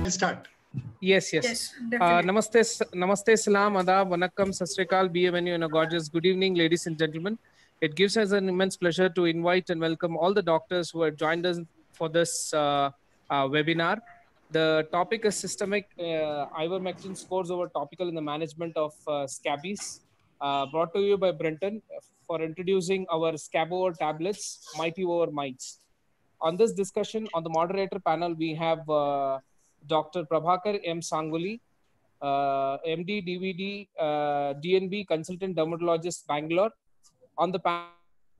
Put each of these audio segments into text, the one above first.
start. Yes. Namaste, salam, adab, vanakkam, sat sri akal, bienvenue and a gorgeous good evening, ladies and gentlemen. It gives us an immense pleasure to invite and welcome all the doctors who have joined us for this webinar. The topic is systemic ivermectin scores over topical in the management of scabies. Brought to you by Brenton for introducing our scab over tablets, mighty over mites. On this discussion, on the moderator panel, we have Dr. Prabhakar M. Sanguli, MD, DVD, DNB, Consultant Dermatologist, Bangalore. On the panel,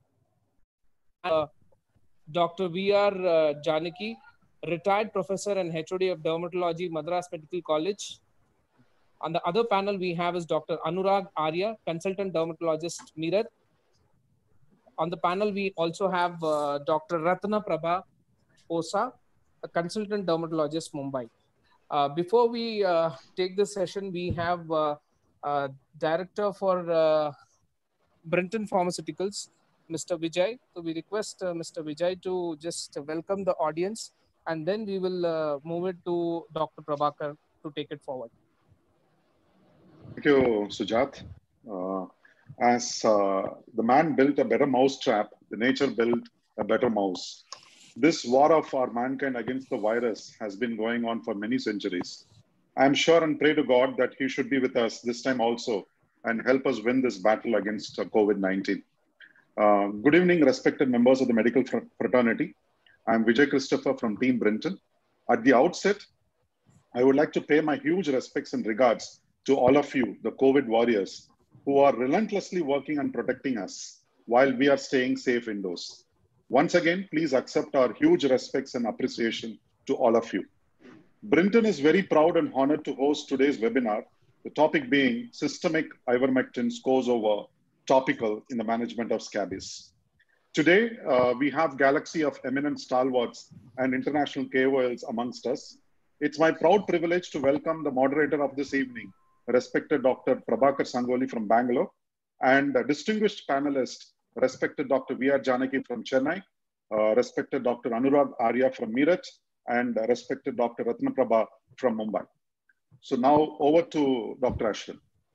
Dr. V.R. Janaki, retired professor and HOD of Dermatology, Madras Medical College. On the other panel, we have is Dr. Anurag Arya, Consultant Dermatologist, Meerut. On the panel, we also have Dr. Ratna Prabha Osa, a Consultant Dermatologist, Mumbai. Before we take this session, we have Director for Brenton Pharmaceuticals, Mr. Vijay. So we request Mr. Vijay to just welcome the audience, and then we will move it to Dr. Prabhakar to take it forward. Thank you, Sujat. As the man built a better mousetrap, the nature built a better mouse. This war of our mankind against the virus has been going on for many centuries. I'm sure and pray to God that he should be with us this time also and help us win this battle against COVID-19. Good evening, respected members of the medical fraternity. I'm Vijay Christopher from Team Brenton. At the outset, I would like to pay my huge respects and regards to all of you, the COVID warriors, who are relentlessly working and protecting us while we are staying safe indoors. Once again, please accept our huge respects and appreciation to all of you. Brenton is very proud and honored to host today's webinar, the topic being systemic ivermectin scores over topical in the management of scabies. Today, we have galaxy of eminent stalwarts and international KOLs amongst us. It's my proud privilege to welcome the moderator of this evening, respected Dr. Prabhakar Sangoli from Bangalore, and a distinguished panelist, respected Dr. V.R. Janaki from Chennai, respected Dr. Anurag Arya from Meerut, and respected Dr. Ratna Prabha from Mumbai. So now over to Dr. Ashwin.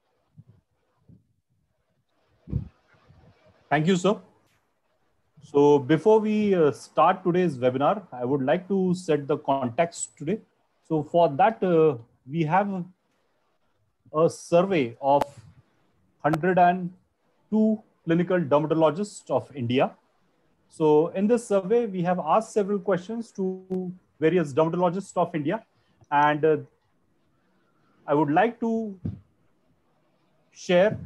Thank you, sir. So before we start today's webinar, I would like to set the context today. So for that, we have a survey of 102 clinical dermatologists of India. So in this survey, we have asked several questions to various dermatologists of India. And I would like to share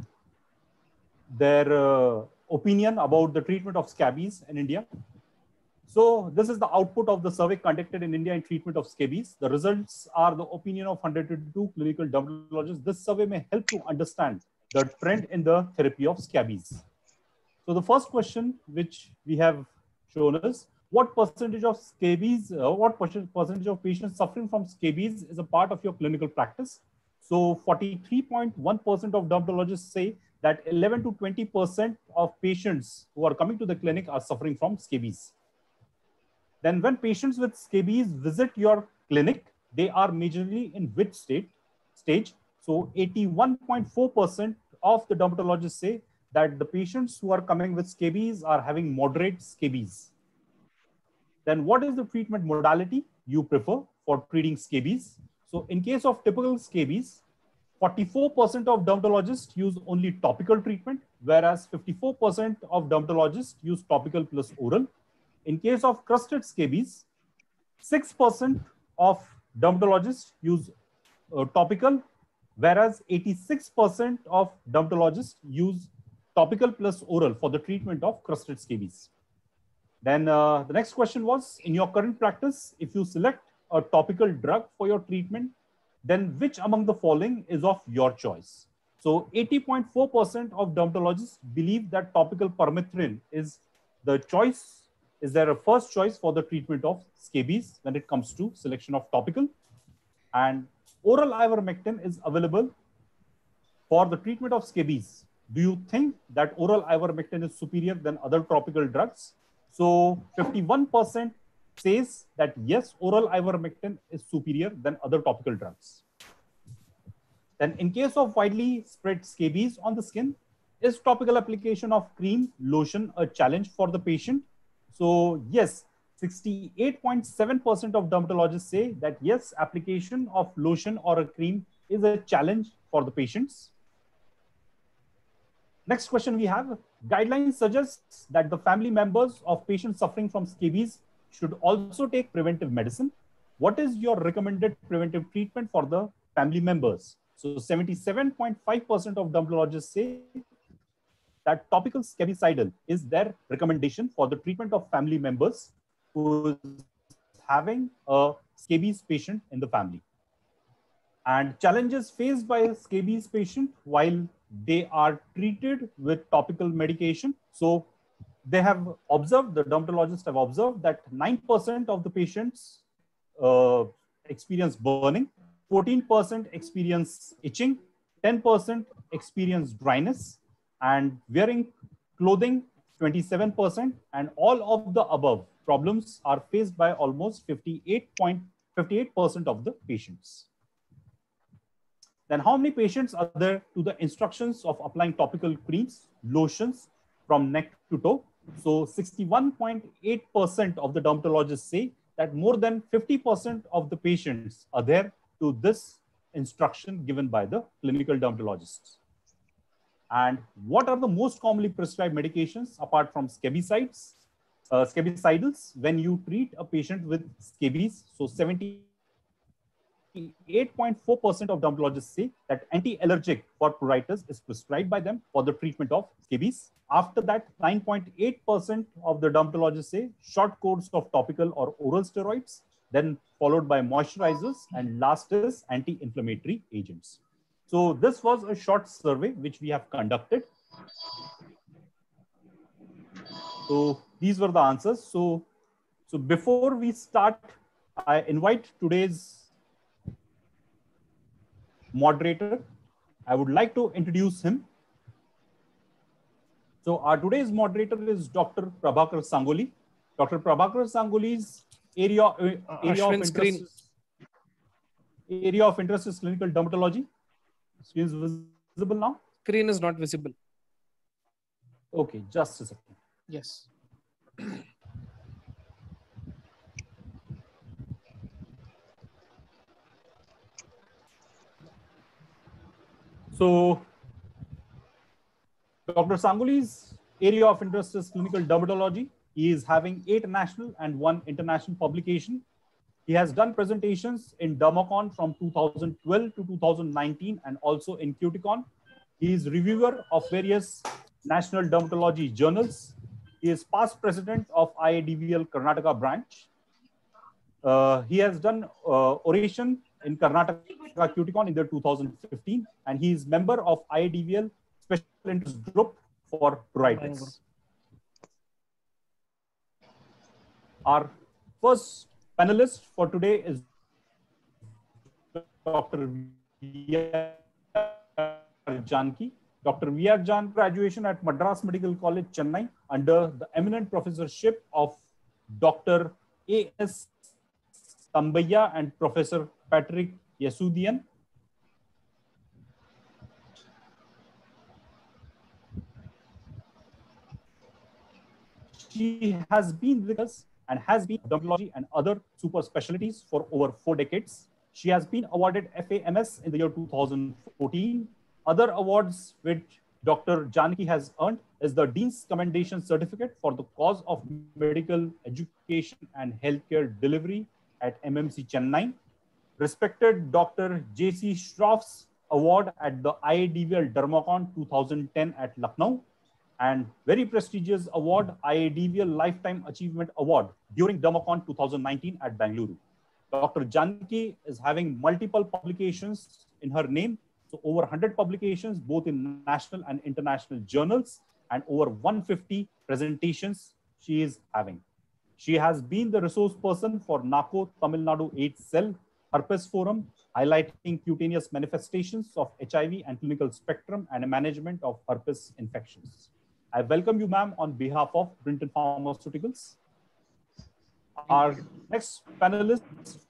their opinion about the treatment of scabies in India. So this is the output of the survey conducted in India in treatment of scabies. The results are the opinion of 102 clinical dermatologists. This survey may help to understand the trend in the therapy of scabies. So the first question which we have shown is, what percentage of scabies, what percentage of patients suffering from scabies is a part of your clinical practice? So 43.1% of dermatologists say that 11 to 20% of patients who are coming to the clinic are suffering from scabies. Then when patients with scabies visit your clinic, they are majorly in which stage? So 81.4% of the dermatologists say that the patients who are coming with scabies are having moderate scabies. Then what is the treatment modality you prefer for treating scabies? So in case of typical scabies, 44% of dermatologists use only topical treatment, whereas 54% of dermatologists use topical plus oral. In case of crusted scabies, 6% of dermatologists use topical, whereas 86% of dermatologists use topical plus oral for the treatment of crusted scabies. Then the next question was, in your current practice, if you select a topical drug for your treatment, then which among the following is of your choice? So 80.4% of dermatologists believe that topical permethrin is the choice, is their first choice for the treatment of scabies when it comes to selection of topical. And oral ivermectin is available for the treatment of scabies. Do you think that oral ivermectin is superior than other topical drugs? So 51% says that yes, oral ivermectin is superior than other topical drugs. Then in case of widely spread scabies on the skin, is topical application of cream, lotion a challenge for the patient? So yes, 68.7% of dermatologists say that yes, application of lotion or a cream is a challenge for the patients. Next question we have, guidelines suggests that the family members of patients suffering from scabies should also take preventive medicine. What is your recommended preventive treatment for the family members? So 77.5% of dermatologists say that topical scabicidal is their recommendation for the treatment of family members who is having a scabies patient in the family. And challenges faced by a scabies patient while they are treated with topical medication. So they have observed, the dermatologists have observed that 9% of the patients experience burning, 14% experience itching, 10% experience dryness, and wearing clothing 27%, and all of the above problems are faced by almost 58% of the patients. Then how many patients are there to the instructions of applying topical creams, lotions from neck to toe? So 61.8% of the dermatologists say that more than 50% of the patients are there to this instruction given by the clinical dermatologists. And what are the most commonly prescribed medications apart from scabicidals when you treat a patient with scabies? So 78.4% of dermatologists say that anti-allergic for pruritus is prescribed by them for the treatment of scabies. After that, 9.8% of the dermatologists say short course of topical or oral steroids, then followed by moisturizers, and last is anti-inflammatory agents. So this was a short survey which we have conducted. So these were the answers. So before we start, I invite today's moderator. I would like to introduce him. So our today's moderator is Dr. Prabhakar Sangoli. Dr. Prabhakar Sangoli's area of interest is clinical dermatology. Screen is visible now? Screen is not visible. Okay, just a second. Yes. So Dr. Sangoli's area of interest is clinical dermatology. He is having 8 national and 1 international publication. He has done presentations in Dermacon from 2012 to 2019 and also in Cuticon. He is reviewer of various national dermatology journals. He is past president of IADVL Karnataka branch. He has done oration in Karnataka Cuticon in the 2015, and he is member of IADVL Special Interest Group for Pruritus. Our first panelist for today is Dr. V.R. Janki. Dr. V.R. Janki graduation at Madras Medical College, Chennai, under the eminent professorship of Dr. A.S. Tambaya and Professor Patrick Yesudian. She has been with us and has been dermatology and other super specialties for over 4 decades. She has been awarded FAMS in the year 2014. Other awards which Dr. Janki has earned is the Dean's Commendation Certificate for the cause of medical education and healthcare delivery at MMC Chennai. Respected Dr. J.C. Shroff's Award at the IADVL Dermacon 2010 at Lucknow, and very prestigious award, IADVL Lifetime Achievement Award during Dermacon 2019 at Bangalore. Dr. Janki is having multiple publications in her name. So over 100 publications, both in national and international journals, and over 150 presentations she is having. She has been the resource person for NACO Tamil Nadu 8 Cell Herpes Forum, highlighting cutaneous manifestations of HIV and clinical spectrum and management of herpes infections. I welcome you, ma'am, on behalf of Brinton Pharmaceuticals. Our next panelist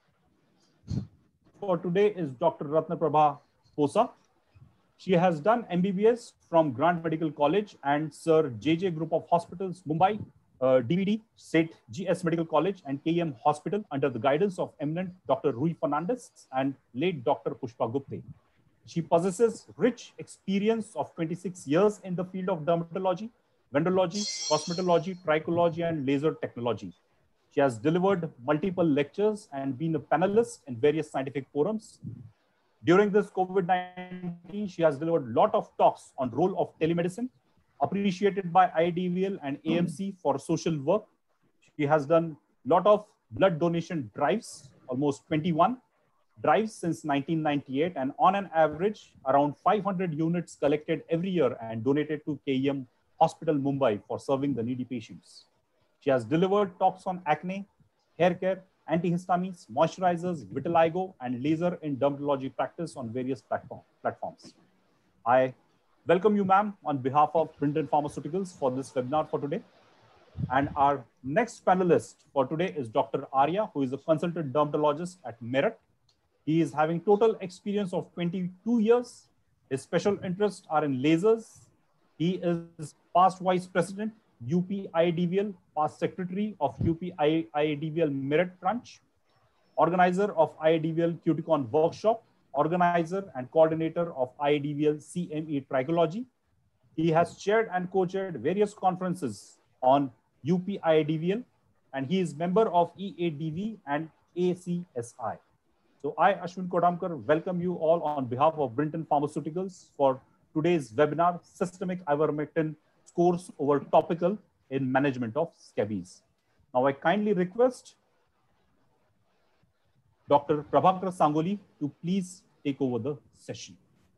for today is Dr. Ratnaprabha Posa. She has done MBBS from Grant Medical College and Sir JJ Group of Hospitals, Mumbai, DVD, St. GS Medical College and KEM Hospital under the guidance of eminent Dr. Rui Fernandez and late Dr. Pushpa Gupte. She possesses rich experience of 26 years in the field of dermatology, vendology, cosmetology, trichology, and laser technology. She has delivered multiple lectures and been a panelist in various scientific forums. During this COVID-19, she has delivered a lot of talks on role of telemedicine, appreciated by IDVL and AMC for social work. She has done a lot of blood donation drives, almost 21 drives since 1998, and on an average, around 500 units collected every year and donated to KEM Hospital, Mumbai for serving the needy patients. She has delivered talks on acne, hair care, antihistamines, moisturizers, vitiligo, and laser in dermatology practice on various platforms. I welcome you, ma'am, on behalf of Brinton Pharmaceuticals for this webinar for today. And our next panelist for today is Dr. Arya, who is a consultant dermatologist at Merit. He is having total experience of 22 years. His special interests are in lasers. He is past vice president, UPIDVL, past secretary of UPIDVL Merit branch, organizer of IDVL Cuticon workshop, organizer and coordinator of IDVL CME Trichology. He has chaired and co-chaired various conferences on UPIDVL, and he is member of EADV and ACSI. So I, Ashwin Kodamkar, welcome you all on behalf of Brinton Pharmaceuticals for today's webinar, Systemic Ivermectin Scores over Topical in Management of Scabies. Now I kindly request Dr. Prabhakar Sangoli to please take over the session.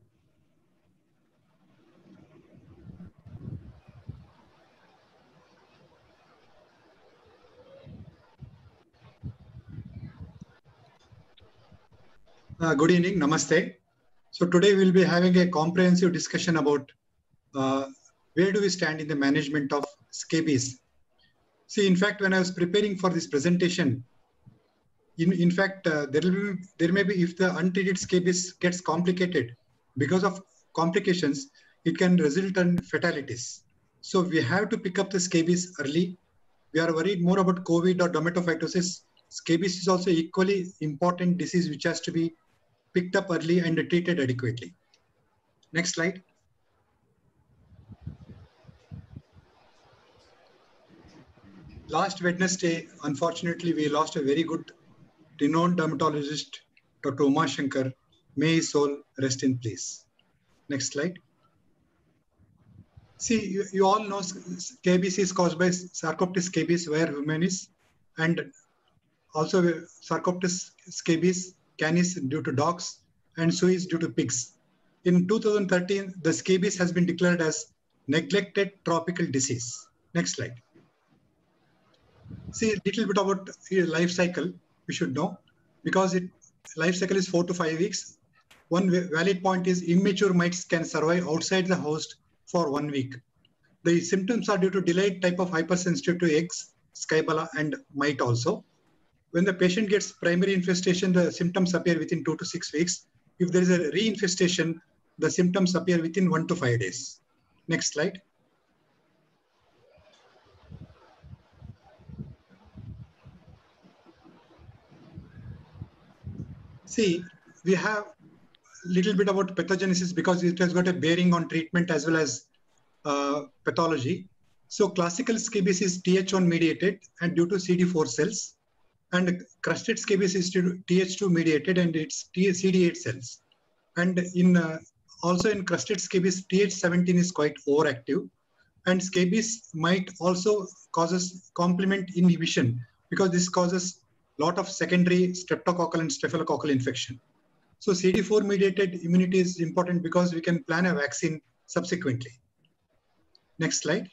Good evening, namaste. So today we'll be having a comprehensive discussion about where do we stand in the management of scabies. See, in fact, when I was preparing for this presentation, in fact, there may be, if the untreated scabies gets complicated, because of complications, it can result in fatalities. So we have to pick up the scabies early. We are worried more about COVID or dermatophytosis. Scabies is also equally important disease which has to be picked up early and treated adequately. Next slide. Last Wednesday, unfortunately, we lost a very good renowned dermatologist, Dr. Uma Shankar. May his soul rest in peace. Next slide. See, you all know scabies is caused by Sarcoptes scabies where humanis, and also Sarcoptes scabies canis due to dogs, and suis due to pigs. In 2013, the scabies has been declared as neglected tropical disease. Next slide. See, a little bit about life cycle we should know, because life cycle is 4 to 5 weeks. One valid point is immature mites can survive outside the host for 1 week. The symptoms are due to delayed type of hypersensitivity to eggs, Skybala, and mite also. When the patient gets primary infestation, the symptoms appear within 2 to 6 weeks. If there is a reinfestation, the symptoms appear within 1 to 5 days. Next slide. See, we have a little bit about pathogenesis because it has got a bearing on treatment as well as pathology. So classical scabies is Th1 mediated and due to CD4 cells, and crusted scabies is Th2 mediated and it's CD8 cells. And also in crusted scabies, Th17 is quite overactive, and scabies might also causes complement inhibition because this causes lot of secondary streptococcal and staphylococcal infection. So CD4 mediated immunity is important because we can plan a vaccine subsequently. Next slide.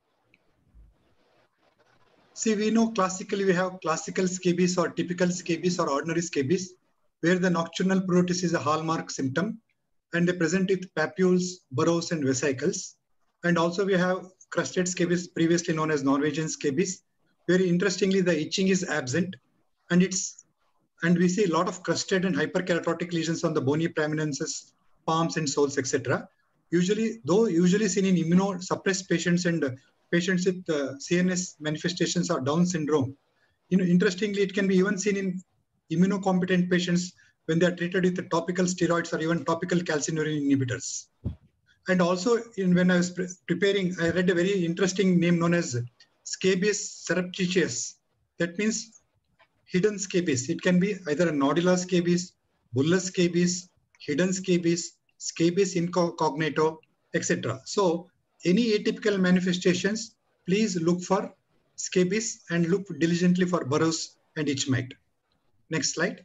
See, we know classically we have classical scabies or typical scabies or ordinary scabies, where the nocturnal pruritus is a hallmark symptom, and they present with papules, burrows, and vesicles. And also we have crusted scabies, previously known as Norwegian scabies, Very interestingly, the itching is absent, and we see a lot of crusted and hyperkeratotic lesions on the bony prominences, palms and soles, etc. Usually seen in immunosuppressed patients and patients with CNS manifestations or Down syndrome. Interestingly, it can be even seen in immunocompetent patients when they are treated with the topical steroids or even topical calcineurin inhibitors. And also, when I was preparing, I read a very interesting name known as scabies surreptitious. That means hidden scabies. It can be either a nodular scabies, bullous scabies, hidden scabies, scabies incognito, etc. So, any atypical manifestations, please look for scabies and look diligently for burrows and itch mite. Next slide.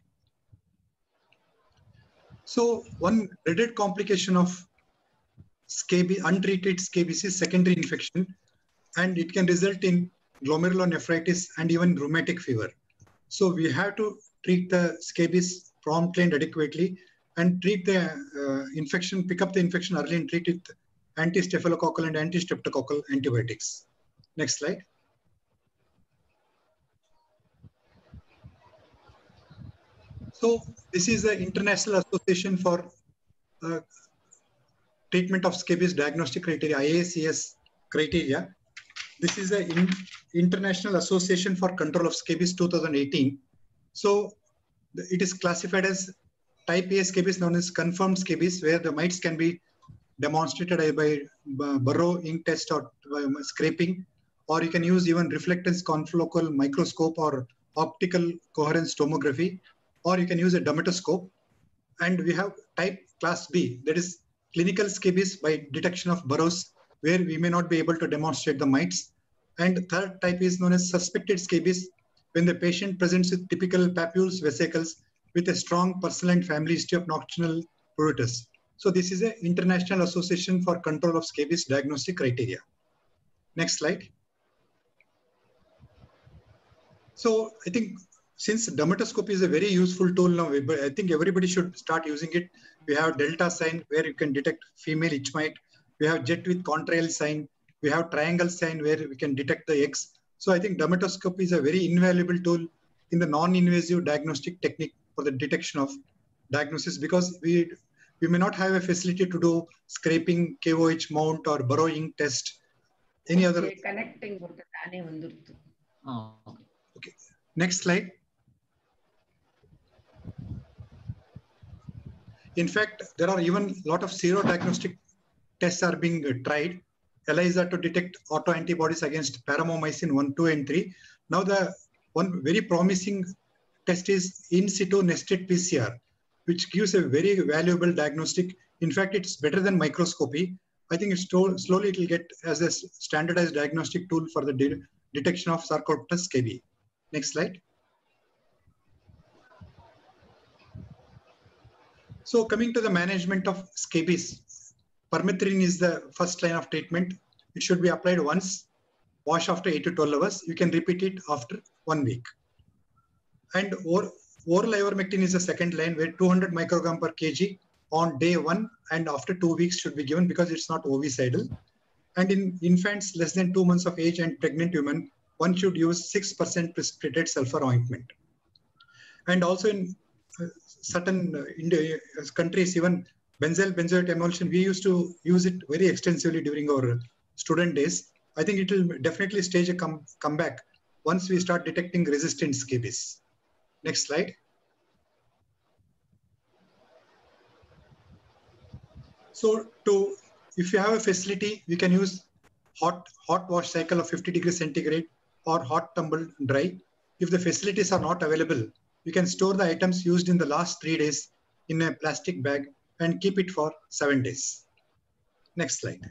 So, one dreaded complication of scabies, untreated scabies is secondary infection, and it can result in glomerulonephritis and even rheumatic fever. So we have to treat the scabies promptly and adequately, and treat the infection, pick up the infection early and treat it with anti-staphylococcal and anti-streptococcal antibiotics. Next slide. So this is the International Association for Treatment of Scabies Diagnostic Criteria, IACS criteria. This is the International Association for Control of Scabies 2018. So it is classified as type A scabies, known as confirmed scabies, where the mites can be demonstrated by burrow ink test or scraping, or you can use even reflectance confocal microscope or optical coherence tomography, or you can use a dermatoscope. And we have type class B, that is clinical scabies by detection of burrows, where we may not be able to demonstrate the mites. And third type is known as suspected scabies, when the patient presents with typical papules, vesicles with a strong personal and family history of nocturnal pruritus. So this is an International Association for Control of Scabies Diagnostic Criteria. Next slide. So I think since dermatoscopy is a very useful tool now, I think everybody should start using it. We have delta sign where you can detect female itch mite. We have jet with contrail sign. We have triangle sign where we can detect the eggs. So I think dermatoscopy is a very invaluable tool in the non-invasive diagnostic technique for the detection of diagnosis, because we may not have a facility to do scraping, KOH mount or burrowing test, any other. Connecting. Okay, next slide. In fact, there are even a lot of serodiagnostic tests are being tried. ELISA to detect autoantibodies against paramomycin 1, 2, and 3. Now, the one very promising test is in situ nested PCR, which gives a very valuable diagnostic. In fact, it's better than microscopy. I think it's slowly it will get as a standardized diagnostic tool for the detection of Sarcoptes scabies. Next slide. So coming to the management of scabies, permethrin is the first line of treatment. It should be applied once, wash after 8 to 12 hours. You can repeat it after 1 week. And oral ivermectin is the second line, where 200 microgram per kg on day 1 and after 2 weeks should be given, because it's not ovicidal. And in infants less than 2 months of age and pregnant women, one should use 6% precipitated sulfur ointment. And also in certain countries, even benzyl benzoate emulsion, we used to use it very extensively during our student days. I think it will definitely stage a comeback once we start detecting resistant scabies. Next slide. So if you have a facility, we can use hot wash cycle of 50 degrees centigrade or hot tumble dry. If the facilities are not available, you can store the items used in the last 3 days in a plastic bag and keep it for 7 days. Next slide.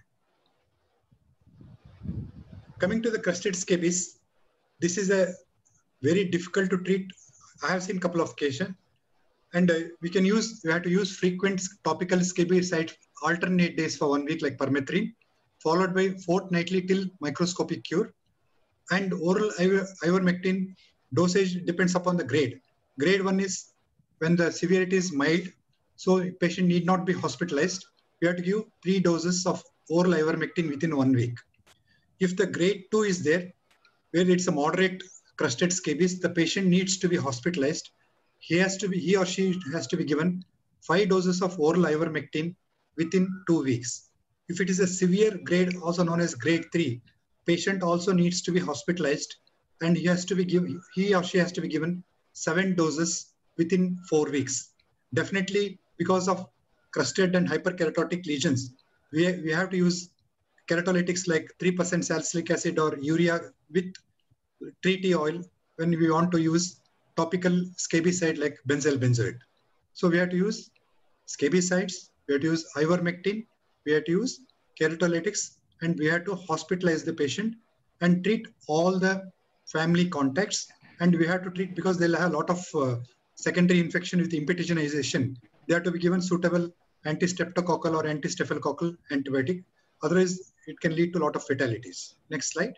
Coming to the crusted scabies, this is a very difficult to treat. I have seen a couple of cases, and we have to use frequent topical scabicide alternate days for 1 week, like permethrin, followed by fortnightly till microscopic cure. And oral ivermectin dosage depends upon the grade. Grade 1 is when the severity is mild, so patient need not be hospitalized. We have to give 3 doses of oral ivermectin within 1 week. If the grade 2 is there, where it's a moderate crusted scabies, the patient needs to be hospitalized. He or she has to be given 5 doses of oral ivermectin within 2 weeks. If it is a severe grade, also known as grade 3, patient also needs to be hospitalized, and he or she has to be given 7 doses within 4 weeks. Definitely, because of crusted and hyperkeratotic lesions, we have to use keratolytics like 3% salicylic acid or urea with tree tea oil when we want to use topical scabicide like benzyl benzoate. So we have to use scabicides, we have to use ivermectin, we have to use keratolytics, and we have to hospitalize the patient and treat all the family contacts. And we have to treat, because they'll have a lot of secondary infection with impetiginization. They have to be given suitable anti-streptococcal or anti-staphylococcal antibiotic. Otherwise, it can lead to a lot of fatalities. Next slide.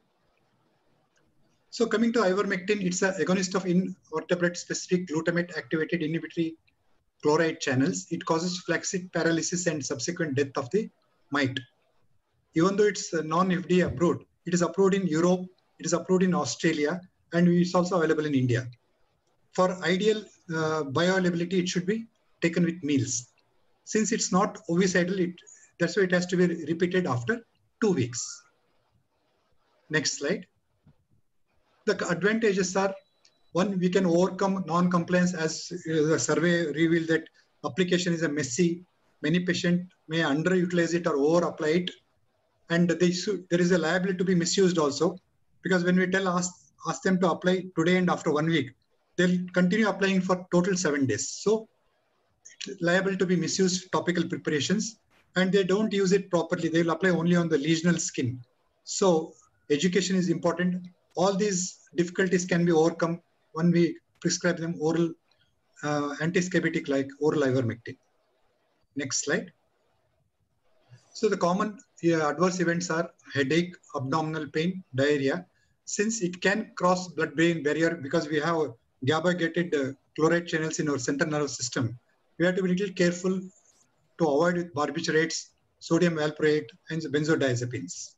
So coming to ivermectin, it's an agonist of invertebrate-specific glutamate-activated inhibitory chloride channels. It causes flaccid paralysis and subsequent death of the mite. Even though it's non-FDA approved, it is approved in Europe, it is approved in Australia, and it's also available in India. For ideal bioavailability, it should be taken with meals. Since it's not ovicidal, that's why it has to be repeated after 2 weeks. Next slide. The advantages are, one, we can overcome non-compliance, as the survey revealed that application is a messy. Many patients may underutilize it or over-apply it. And there is a liability to be misused also, because when we ask them to apply today and after 1 week, they'll continue applying for total 7 days. So it's liable to be misused topical preparations, and they don't use it properly. They will apply only on the lesional skin. So education is important. All these difficulties can be overcome when we prescribe them oral anti-scabitic like oral ivermectin. Next slide. So the common adverse events are headache, abdominal pain, diarrhea. Since it can cross blood-brain barrier, because we have GABA-gated chloride channels in our central nervous system, we have to be a little careful to avoid with barbiturates, sodium valproate, and benzodiazepines.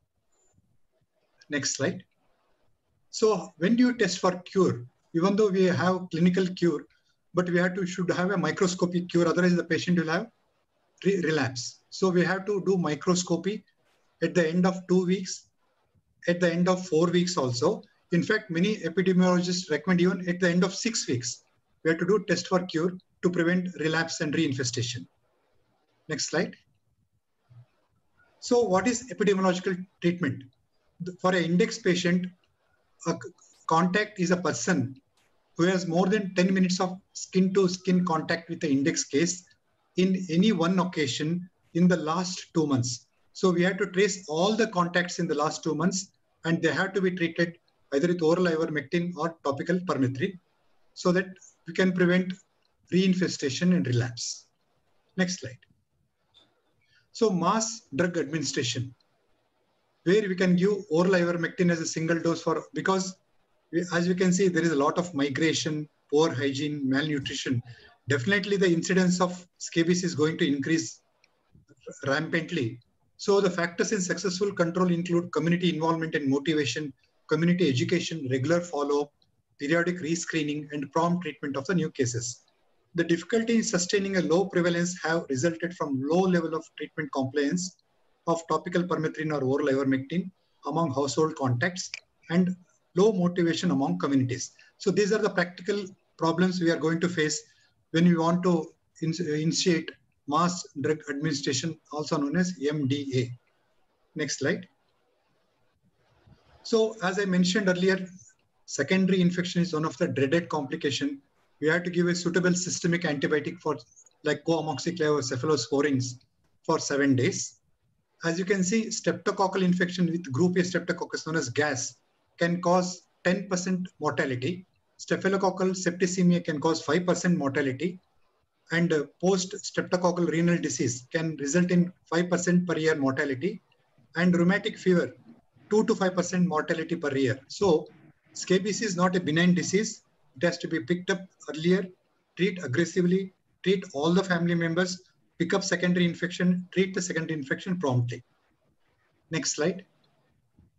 Next slide. So when do you test for cure? Even though we have clinical cure, but we should have a microscopic cure, otherwise the patient will have relapse. So we have to do microscopy at the end of 2 weeks, at the end of 4 weeks also. In fact, many epidemiologists recommend even at the end of 6 weeks, we have to do test for cure to prevent relapse and reinfestation. Next slide. So what is epidemiological treatment? For an index patient, a contact is a person who has more than 10 minutes of skin-to-skin contact with the index case in any one occasion in the last 2 months. So we have to trace all the contacts in the last 2 months, and they have to be treated either with oral ivermectin or topical permethrin, so that we can prevent reinfestation and relapse. Next slide. So mass drug administration, where we can give oral ivermectin as a single dose because as you can see, there is a lot of migration, poor hygiene, malnutrition. Definitely the incidence of scabies is going to increase rampantly. So the factors in successful control include community involvement and motivation, community education, regular follow-up, periodic rescreening, and prompt treatment of the new cases. The difficulty in sustaining a low prevalence have resulted from low level of treatment compliance of topical permethrin or oral ivermectin among household contacts and low motivation among communities. So these are the practical problems we are going to face when we want to initiate mass drug administration, also known as MDA. Next slide. So as I mentioned earlier, secondary infection is one of the dreaded complications. We have to give a suitable systemic antibiotic for like co-amoxiclav or cephalosporins for 7 days. As you can see, streptococcal infection with group A streptococcus known as GAS can cause 10% mortality. Staphylococcal septicemia can cause 5% mortality. And post-streptococcal renal disease can result in 5% per year mortality. And rheumatic fever, 2 to 5% mortality per year. So scabies is not a benign disease. It has to be picked up earlier, treat aggressively, treat all the family members, pick up secondary infection, treat the secondary infection promptly. Next slide.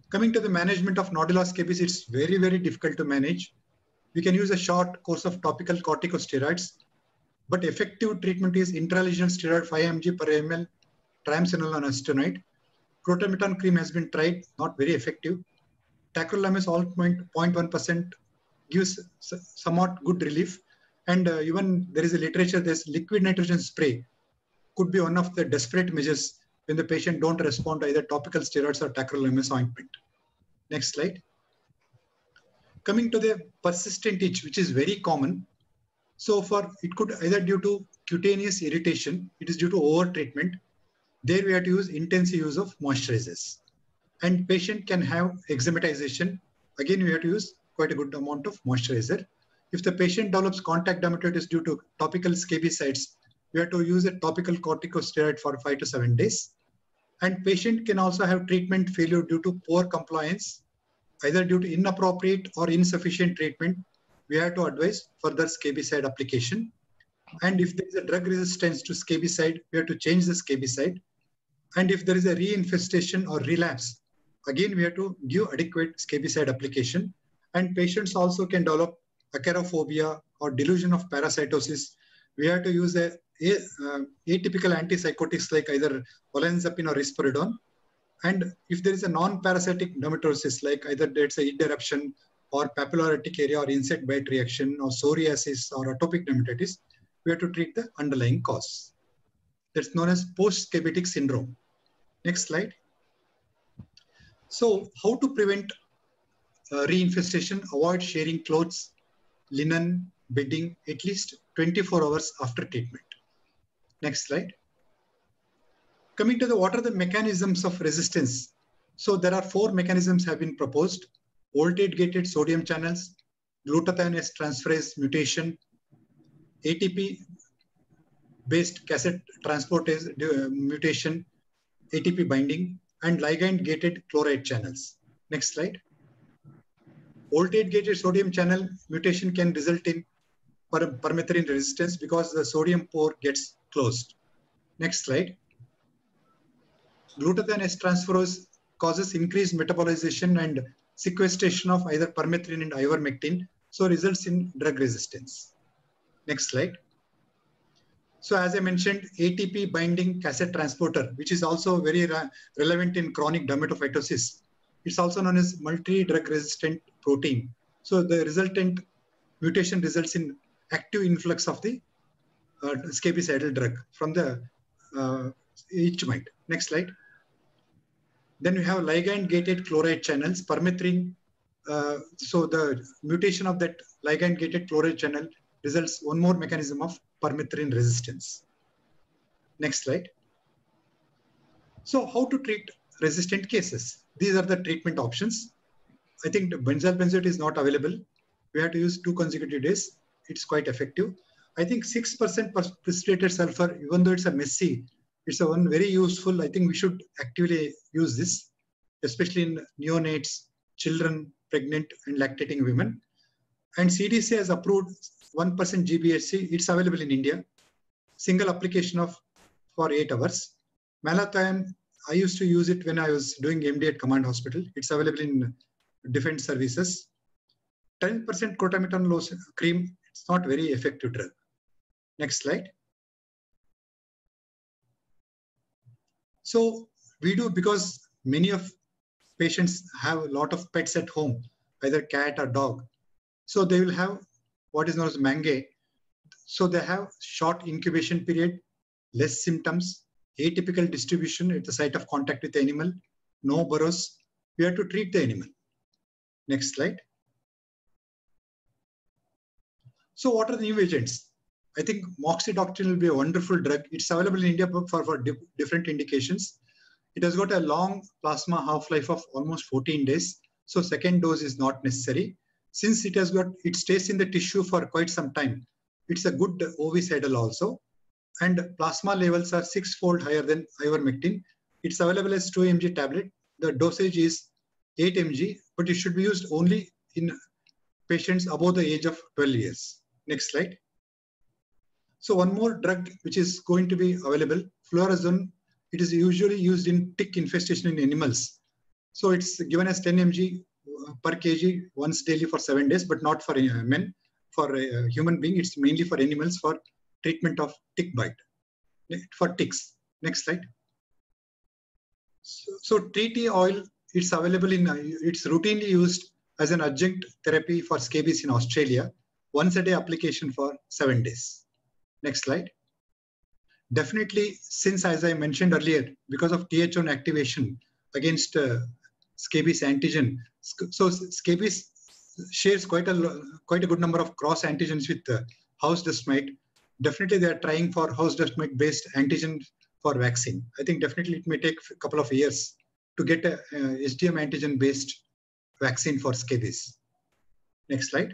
Coming to the management of nodular scabies, it's very, very difficult to manage. We can use a short course of topical corticosteroids, but effective treatment is intralesional steroid 5 mg per ml, triamcinolone acetonide. Protamidone cream has been tried, not very effective. Tacrolimus all 0.1% gives somewhat good relief. And even there is a literature, there's liquid nitrogen spray could be one of the desperate measures when the patient don't respond to either topical steroids or tacrolimus ointment. Next slide. Coming to the persistent itch, which is very common. So it could either due to cutaneous irritation, it is due to over-treatment. There we have to use intensive use of moisturizers. And patient can have eczematization. Again, we have to use quite a good amount of moisturizer. If the patient develops contact dermatitis due to topical scabies, we have to use a topical corticosteroid for 5 to 7 days. And patient can also have treatment failure due to poor compliance, either due to inappropriate or insufficient treatment. We have to advise further scabicide application. And if there is a drug resistance to scabicide, we have to change the scabicide. And if there is a reinfestation or relapse, again, we have to give adequate scabicide application. And patients also can develop acarophobia or delusion of parasitosis. We have to use atypical antipsychotics like either olanzapine or risperidone. And if there is a non-parasitic dermatosis, like either there's a heat eruption or papillary urticaria or insect bite reaction or psoriasis or atopic dermatitis, we have to treat the underlying cause. That's known as post-scabitic syndrome. Next slide. So how to prevent reinfestation? Avoid sharing clothes, linen, bedding at least 24 hours after treatment. Next slide. Coming to what are the mechanisms of resistance? So there are 4 mechanisms have been proposed: voltage-gated sodium channels, glutathione transferase mutation, ATP-based cassette transportase mutation, ATP binding, and ligand-gated chloride channels. Next slide. Voltage-gated sodium channel mutation can result in permethrin resistance because the sodium pore gets closed. Next slide. Glutathione transferase causes increased metabolization and sequestration of either permethrin and ivermectin, so results in drug resistance. Next slide. So as I mentioned, ATP binding cassette transporter, which is also very relevant in chronic dermatophytosis. It's also known as multi-drug resistant protein. So the resultant mutation results in active influx of the scabicidal drug from the itch mite. Next slide. Then we have ligand-gated chloride channels, permethrin. So the mutation of that ligand-gated chloride channel results one more mechanism of permethrin resistance. Next slide. So how to treat resistant cases? These are the treatment options. I think the benzyl benzoate is not available. We have to use 2 consecutive days. It's quite effective. I think 6% precipitated sulfur, even though it's a messy, it's a one very useful. I think we should actively use this, especially in neonates, children, pregnant, and lactating women. And CDC has approved 1% GBHC. It's available in India. Single application for 8 hours. Malathion, I used to use it when I was doing MD at Command Hospital. It's available in defense services. 10% cotamidone lotion cream. It's not very effective drug. Next slide. So we do, because many of patients have a lot of pets at home, either cat or dog. So they will have what is known as Mangay. So they have short incubation period, less symptoms, atypical distribution at the site of contact with the animal, no burrows. We have to treat the animal. Next slide. So what are the new agents? I think moxidectin will be a wonderful drug. It's available in India for different indications. It has got a long plasma half-life of almost 14 days. So second dose is not necessary. Since it stays in the tissue for quite some time, it's a good ovicidal also. And plasma levels are 6-fold higher than ivermectin. It's available as 2 mg tablet. The dosage is 8 mg, but it should be used only in patients above the age of 12 years. Next slide. So one more drug which is going to be available, fluorazone. It is usually used in tick infestation in animals. So it's given as 10 mg per kg once daily for 7 days, but not for men. For a human being, it's mainly for animals for treatment of tick bite, for ticks. Next slide. So tree tea oil, it's available in, it's routinely used as an adjunct therapy for scabies in Australia. Once a day application for 7 days. Next slide. Definitely, since as I mentioned earlier, because of TH1 activation against scabies antigen, so scabies shares quite a good number of cross antigens with house dust mite. Definitely, they are trying for house dust mite based antigen for vaccine. I think definitely it may take a couple of years to get a HDM antigen based vaccine for scabies. Next slide.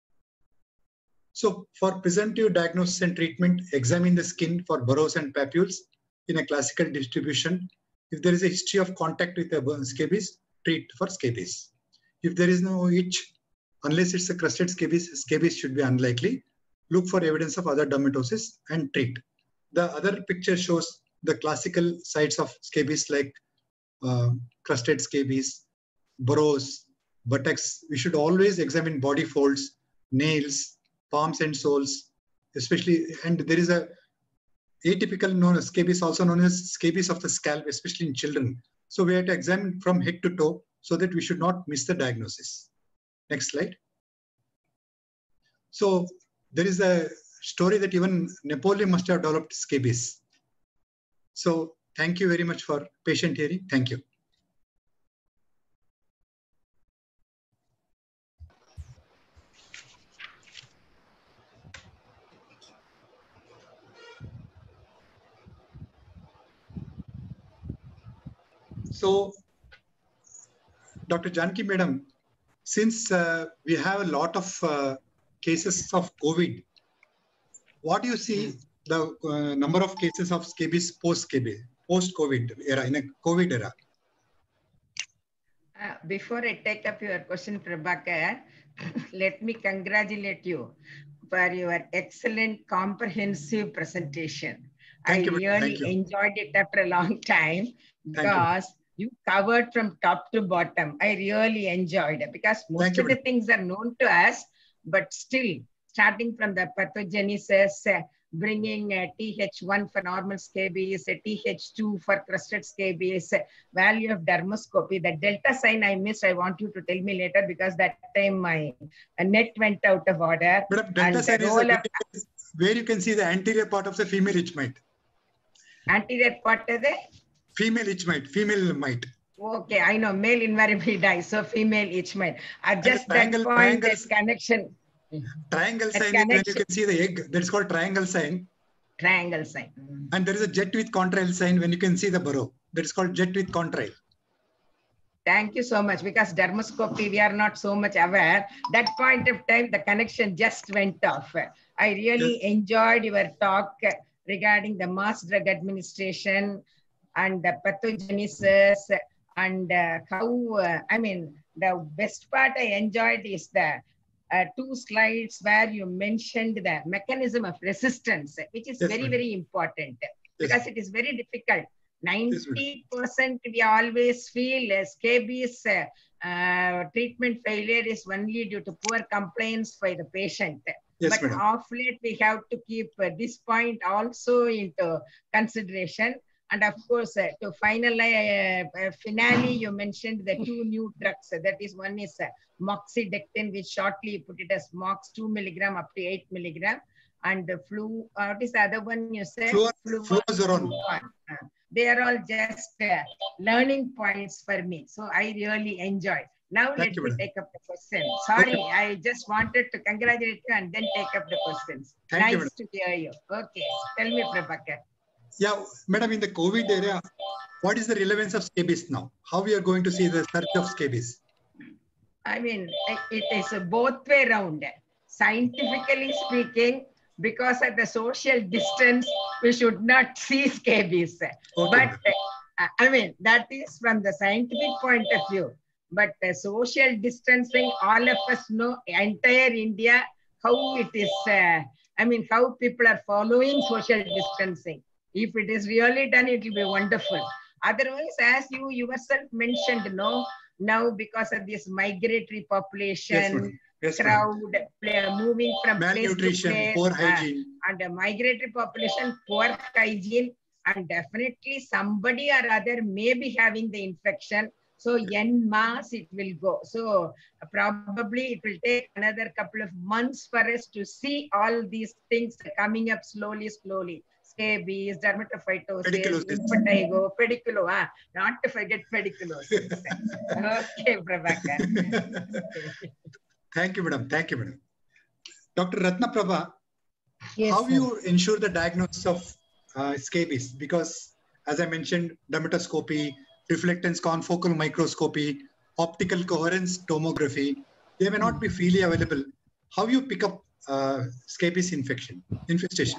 So for presumptive diagnosis and treatment, examine the skin for burrows and papules in a classical distribution. If there is a history of contact with the scabies, treat for scabies. If there is no itch, unless it's a crusted scabies, scabies should be unlikely. Look for evidence of other dermatosis and treat. The other picture shows the classical sites of scabies like crusted scabies, burrows, buttocks. We should always examine body folds, nails, palms and soles, especially, and there is a atypical known as scabies, also known as scabies of the scalp, especially in children. So we have to examine from head to toe so that we should not miss the diagnosis. Next slide. So there is a story that even Napoleon must have developed scabies. So thank you very much for patient hearing. Thank you. So, Dr. Janaki Madam, since we have a lot of cases of COVID, what do you see the number of cases of scabies post-COVID era, in a COVID era? Before I take up your question, Prabhakar, let me congratulate you for your excellent comprehensive presentation. I really enjoyed it after a long time because you covered from top to bottom. I really enjoyed it because most of the things are known to us, but still starting from the pathogenesis, bringing TH1 for normal scabies, TH2 for crusted scabies, value of dermoscopy. The delta sign I missed, I want you to tell me later because that time my net went out of order. But delta sign is where you can see the anterior part of the female itch mite. Anterior part of the? Female itch mite, female mite. Okay, I know, male invariably dies, so female itch mite. Just that point, that connection. Triangle sign is when you can see the egg. That's called triangle sign. Triangle sign. And there is a jet with contrail sign when you can see the burrow. That is called jet with contrail. Thank you so much. Because dermoscopy, we are not so much aware. That point of time, the connection just went off. I really enjoyed your talk regarding the mass drug administration and the pathogenesis and how, I mean, the best part I enjoyed is the 2 slides where you mentioned the mechanism of resistance, which is very important because it is very difficult. 90% we always feel scabies treatment failure is only due to poor compliance by the patient. But of late, we have to keep this point also into consideration. And of course, to finally, you mentioned the 2 new drugs. That is, one is moxidectin, which shortly you put it as mox 2 milligram up to 8 milligram. And the what is the other one you said? Fluazuron. They are all just learning points for me. So I really enjoyed. Now let me take up the question. Sorry, I just wanted to congratulate you and then take up the questions. Nice to hear you. Okay, tell me, Prabhakar. Yeah, Madam, in the COVID area, what is the relevance of scabies now? How we are going to see the search of scabies? I mean, it is both way around. Scientifically speaking, because of the social distance, we should not see scabies. But I mean, that is from the scientific point of view. But social distancing, all of us know, entire India, how it is, I mean, how people are following social distancing. If it is really done, it will be wonderful. Otherwise, as you yourself mentioned, no, now because of this migratory population, yes, crowd moving from malnutrition, place to place, poor hygiene, and a migratory population, poor hygiene, and definitely somebody or other may be having the infection. So en masse it will go. So probably it will take another couple of months for us to see all these things coming up slowly. Scabies, dermatophytosis, impetigo, pediculo. Not to forget pediculosis. Okay, Prabhakar. Thank you, madam. Thank you, madam. Dr. Ratna Prabha, yes, how sir. you ensure the diagnosis of scabies? Because as I mentioned, dermatoscopy, reflectance confocal microscopy, optical coherence tomography, they may not be freely available. How you pick up scabies infestation?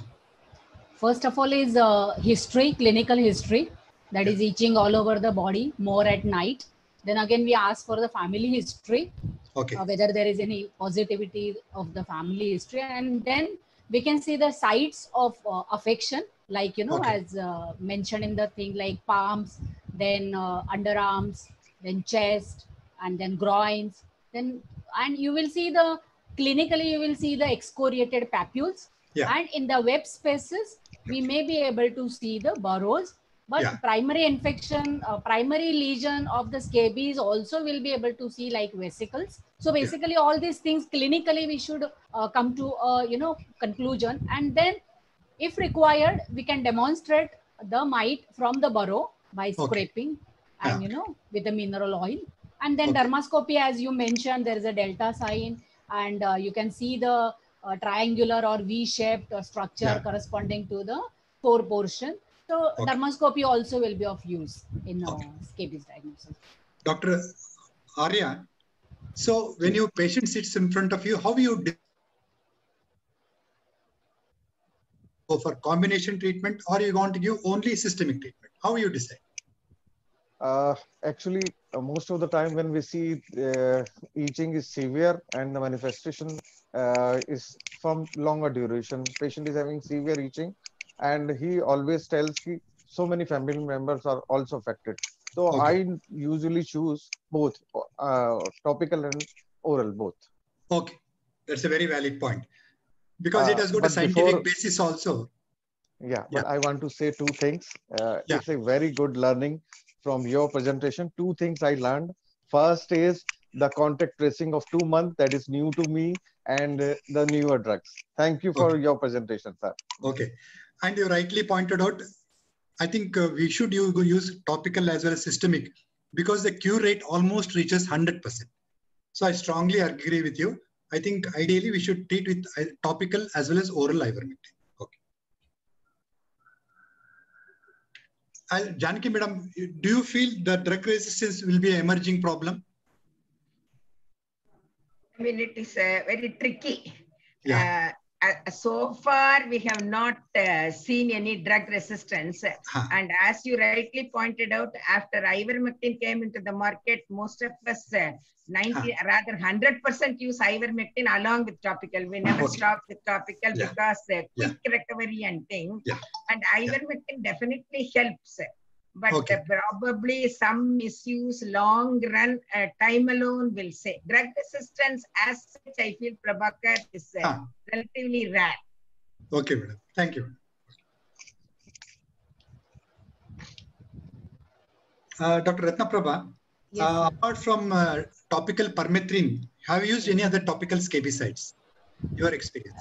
First of all is history, clinical history, that is itching all over the body, more at night. Then again, we ask for the family history, whether there is any positivity of the family history. And then we can see the sites of affection, like, as mentioned in the thing, like palms, then underarms, then chest, and then groins. And you will see clinically, you will see the excoriated papules. And in the web spaces, we may be able to see the burrows, but primary infection, primary lesion of the scabies also will be able to see like vesicles. So basically all these things clinically we should come to a conclusion, and then if required we can demonstrate the mite from the burrow by scraping and with the mineral oil. And then dermoscopy, as you mentioned, there is a delta sign, and you can see the triangular or V-shaped structure corresponding to the core portion. So dermoscopy also will be of use in scabies diagnosis. Dr. Arya, so when your patient sits in front of you, how you go for combination treatment, or you want to give only systemic treatment? How you decide? Actually, most of the time when we see itching is severe and the manifestation is from longer duration, patient is having severe itching, and he always tells me so many family members are also affected. So I usually choose both topical and oral, both. Okay, that's a very valid point, because it has got a scientific basis also. But I want to say two things. It's a very good learning from your presentation. Two things I learned. First is the contact tracing of 2 months, that is new to me, and the newer drugs. Thank you for your presentation, sir. Okay, and you rightly pointed out, I think we should use topical as well as systemic, because the cure rate almost reaches 100%. So I strongly agree with you. I think ideally we should treat with topical as well as oral ivermectin. Janaki madam, do you feel the drug resistance will be an emerging problem? I mean, it is very tricky. So far, we have not seen any drug resistance. And as you rightly pointed out, after ivermectin came into the market, most of us, 100% use ivermectin along with topical. We never stopped with topical because quick recovery and thing. And ivermectin definitely helps. But probably some misuse, long run, time alone will say. Drug resistance as such, I feel, Prabhakar, is relatively rare. Okay, madam. Thank you. Dr. Ratna Prabha, apart from topical permethrin, have you used any other topical scabicides? Your experience?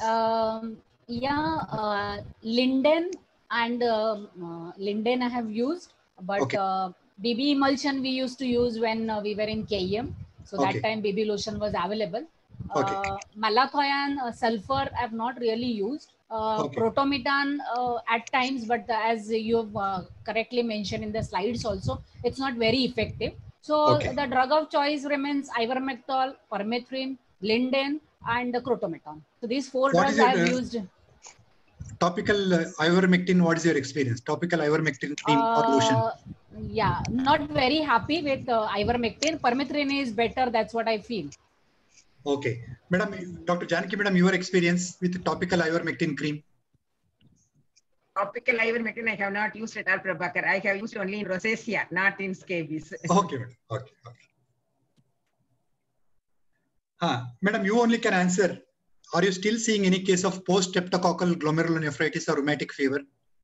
Linden and Linden I have used. But BB emulsion we used to use when we were in KEM. So that time BB lotion was available. Malathion, sulfur I have not really used. Protometan at times, but as you have correctly mentioned in the slides also, it's not very effective. So the drug of choice remains ivermectin, permethrin, Linden, and crotometon. So these 4 drugs I have used. Topical ivermectin, what is your experience? Topical ivermectin cream or lotion? Not very happy with ivermectin. Permethrin is better, that's what I feel. Okay. Madam, Dr. Janaki madam, your experience with topical ivermectin cream? topical ivermectin I have not used at all, Prabhakar. I have used only in rosacea, not in scabies. Okay, madam. Okay. Madam, you only can answer. Are you still seeing any case of post-streptococcal glomerulonephritis or rheumatic fever?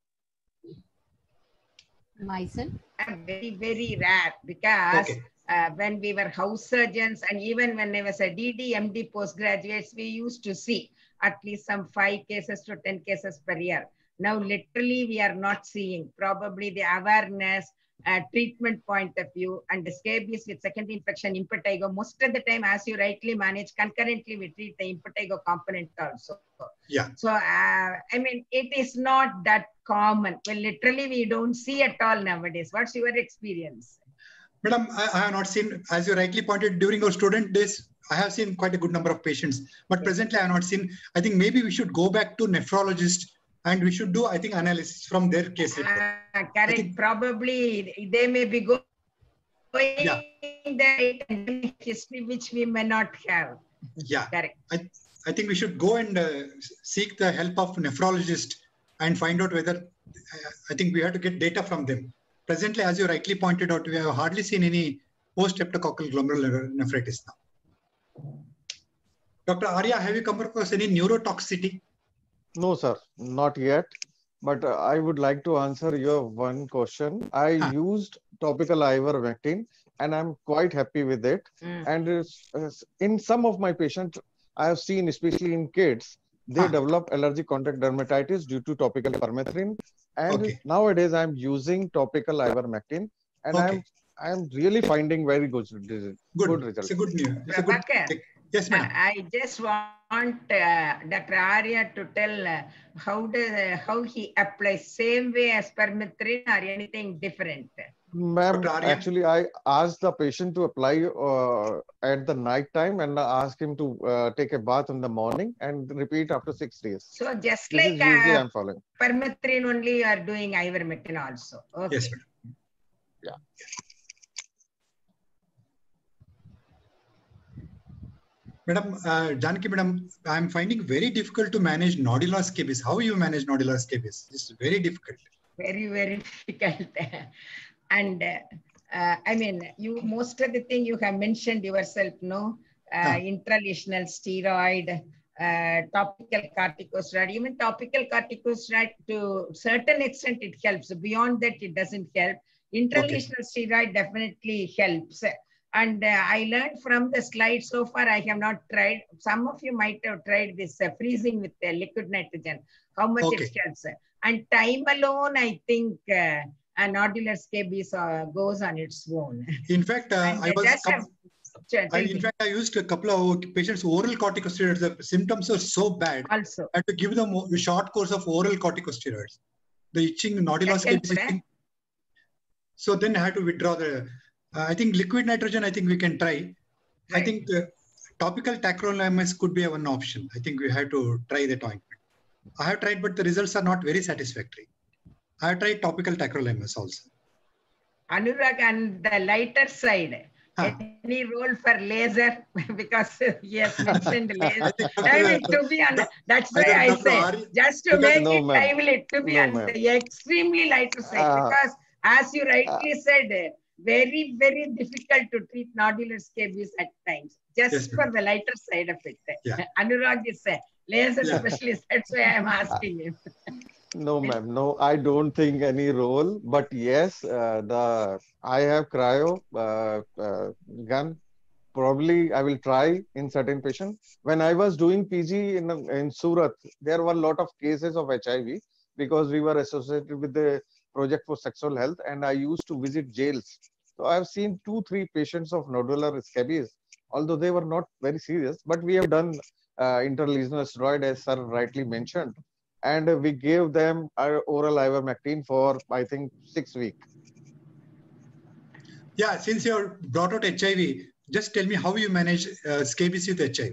Myself? Very, very rare, because when we were house surgeons and even when I was a DD, MD postgraduates, we used to see at least some 5 cases to 10 cases per year. Now, literally, we are not seeing. Probably the awareness, treatment point of view, and the scabies with secondary infection, impetigo. Most of the time, as you rightly manage, concurrently we treat the impetigo component also. Yeah. So, I mean, it is not that common. Well, literally, we don't see at all nowadays. What's your experience? Madam, I have not seen, as you rightly pointed, during our student days, I have seen quite a good number of patients, but presently I have not seen. I think maybe we should go back to nephrologist and we should do, I think, analysis from their case. Correct. Probably they may be going the history which we may not have. Yeah. Correct. I think we should go and seek the help of nephrologist and find out whether, I think we have to get data from them. Presently, as you rightly pointed out, we have hardly seen any post-streptococcal glomerulonephritis now. Dr. Arya, have you come across any neurotoxicity? No, sir, not yet. But I would like to answer your one question. I used topical ivermectin and I'm quite happy with it. And in some of my patients, I have seen, especially in kids, they develop allergic contact dermatitis due to topical permethrin. And nowadays I'm using topical ivermectin, and I'm really finding very good results. It's a good news. It's a good. Yes, ma'am. I just want Dr. Arya to tell how he applies, same way as permethrin or anything different. Ma'am, actually, I asked the patient to apply at the night time, and I asked him to take a bath in the morning and repeat after 6 days. So just this like I'm following. Permethrin only, you are doing ivermectin also. Okay. Yes, madam. Yeah. Madam, Janaki madam, I'm finding very difficult to manage nodular scabies. How you manage nodular scabies? It's very difficult. Very, very difficult. And I mean, you most of the thing you have mentioned yourself, no? Intralesional steroid, topical corticosteroid. Even topical corticosteroid, to certain extent, it helps. Beyond that, it doesn't help. Intralesional steroid definitely helps. And I learned from the slide so far, I have not tried. Some of you might have tried this freezing with liquid nitrogen, how much it helps. And time alone, I think nodular scabies goes on its own. In fact, I used a couple of patients oral corticosteroids. The symptoms are so bad. Also, I had to give them a short course of oral corticosteroids. The itching, nodular scabies itching. So then I had to withdraw the. I think liquid nitrogen, I think we can try. Right. I think topical tacrolimus could be one option. I think we have to try that ointment. I have tried, but the results are not very satisfactory. I have tried topical tacrolimus also. Anurag, on the lighter side, any role for laser? Because he has mentioned laser. I mean, to be honest, that's why I say, just to make it timely, to be on the extremely lighter side. Because as you rightly said, very, very difficult to treat nodular scabies at times, just for the lighter side of it. Anurag is a laser specialist, that's why I'm asking him. No, ma'am, no, I don't think any role, but yes, I have cryo gun. Probably I will try in certain patients. When I was doing PG in Surat, there were a lot of cases of HIV because we were associated with the project for sexual health, and I used to visit jails. So I've seen 2-3 patients of nodular scabies, although they were not very serious, but we have done intralesional steroid, as sir rightly mentioned, and we gave them oral ivermectin for, I think, 6 weeks. Yeah, since you have brought out HIV, just tell me how you manage scabies with HIV.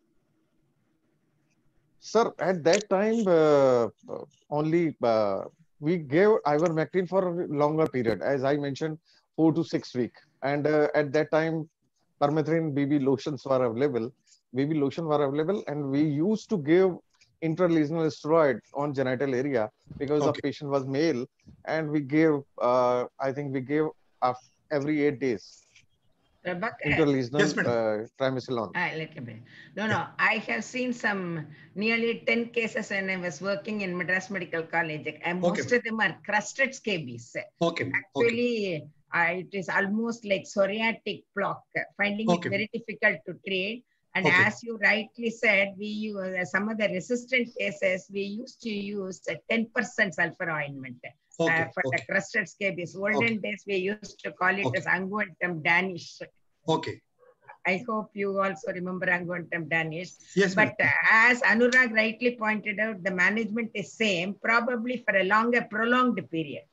Sir, at that time, only we gave ivermectin for a longer period, as I mentioned, 4 to 6 weeks. And at that time, permethrin BB lotions were available. BB lotion were available, and we used to give intralesional steroid on genital area because the patient was male, and we gave, I think we gave every 8 days. Interlesional triamcinolone. No. I have seen some nearly 10 cases when I was working in Madras Medical College. Most of them are crusted scabies. Actually, it is almost like psoriatic plaque, finding it very difficult to treat. And as you rightly said, we use some of the resistant cases, we used to use 10% sulfur ointment for the crusted scabies. Olden days, we used to call it as Unguentum Danish. I hope you also remember Unguentum Danish. Yes, but as Anurag rightly pointed out, the management is same, probably for a longer, prolonged period.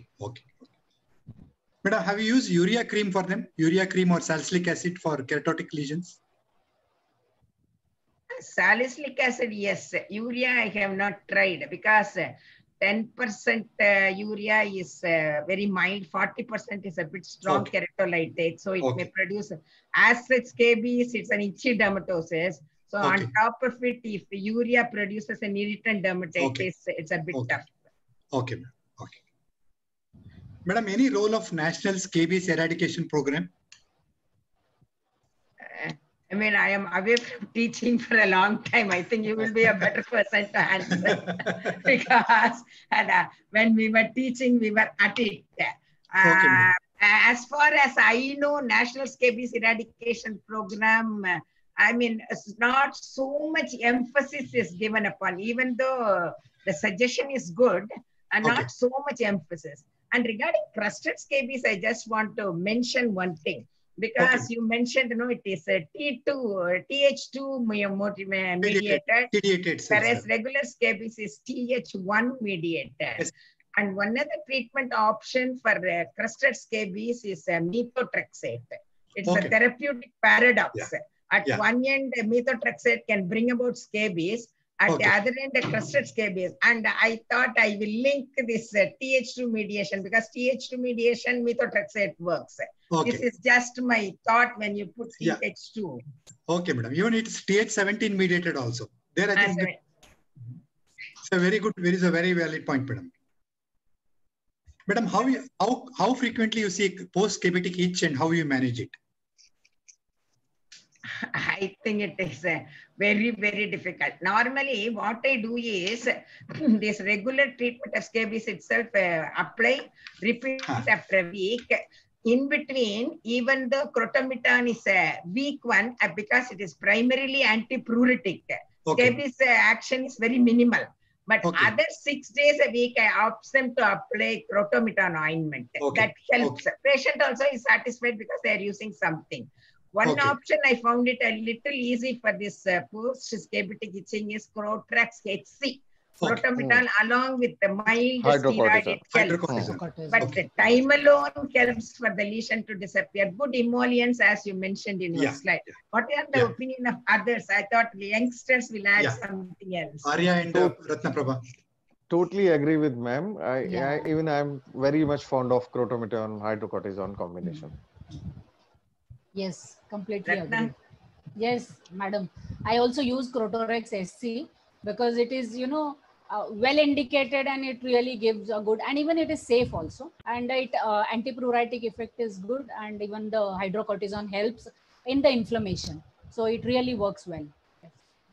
Madam, have you used urea cream for them? Urea cream or salicylic acid for keratotic lesions? Salicylic acid, yes. Urea, I have not tried because 10% urea is very mild, 40% is a bit strong keratolytic, so it may produce, as such scabies, it's an itchy dermatosis. So on top of it, if urea produces an irritant dermatitis, it's a bit tough. Madam, any role of National Scabies Eradication Program? I mean, I am away from teaching for a long time. I think you will be a better person to answer because when we were teaching, we were at it. As far as I know, National Scabies Eradication Program, I mean, not so much emphasis is given upon, even though the suggestion is good, and not so much emphasis. And regarding crusted scabies, I just want to mention one thing. Because you mentioned, it is a TH2 mediated, whereas regular scabies is TH1 mediated. Yes. And one other treatment option for crusted scabies is methotrexate. It's a therapeutic paradox. At one end, methotrexate can bring about scabies. At the other end, the crusted scabies. And I thought I will link this TH2 mediation because TH2 mediation methotrexate works. This is just my thought when you put TH2. Okay, madam. Even it's TH17 mediated also. There, I think it's a very good, is a very valid point, madam. Madam, how frequently you see post-scabitic itch and how you manage it? I think it is very, very difficult. Normally, what I do is this regular treatment of scabies itself, apply, repeat after a week. In between, even though crotometon is a weak one, because it is primarily antipruritic, scabies action is very minimal. But other 6 days a week, I ask them to apply crotometon ointment. That helps. Patient also is satisfied because they are using something. One option I found it a little easy for this post-scabitic itching is Crotrax HC. Crotometon along with the mild steroid helps. But the time alone helps for the lesion to disappear. Good emollients, as you mentioned in your slide. What are the opinion of others? I thought youngsters will add something else. Arya and Ratnaprabha. Totally agree with ma'am. Even I'm very much fond of crotometon hydrocortisone combination. Yes, completely agree. Yes, madam. I also use Crotorex SC because it is, well indicated and it really gives a good, and even it is safe also. And it antipruritic effect is good, and even the hydrocortisone helps in the inflammation. So it really works well. Yes.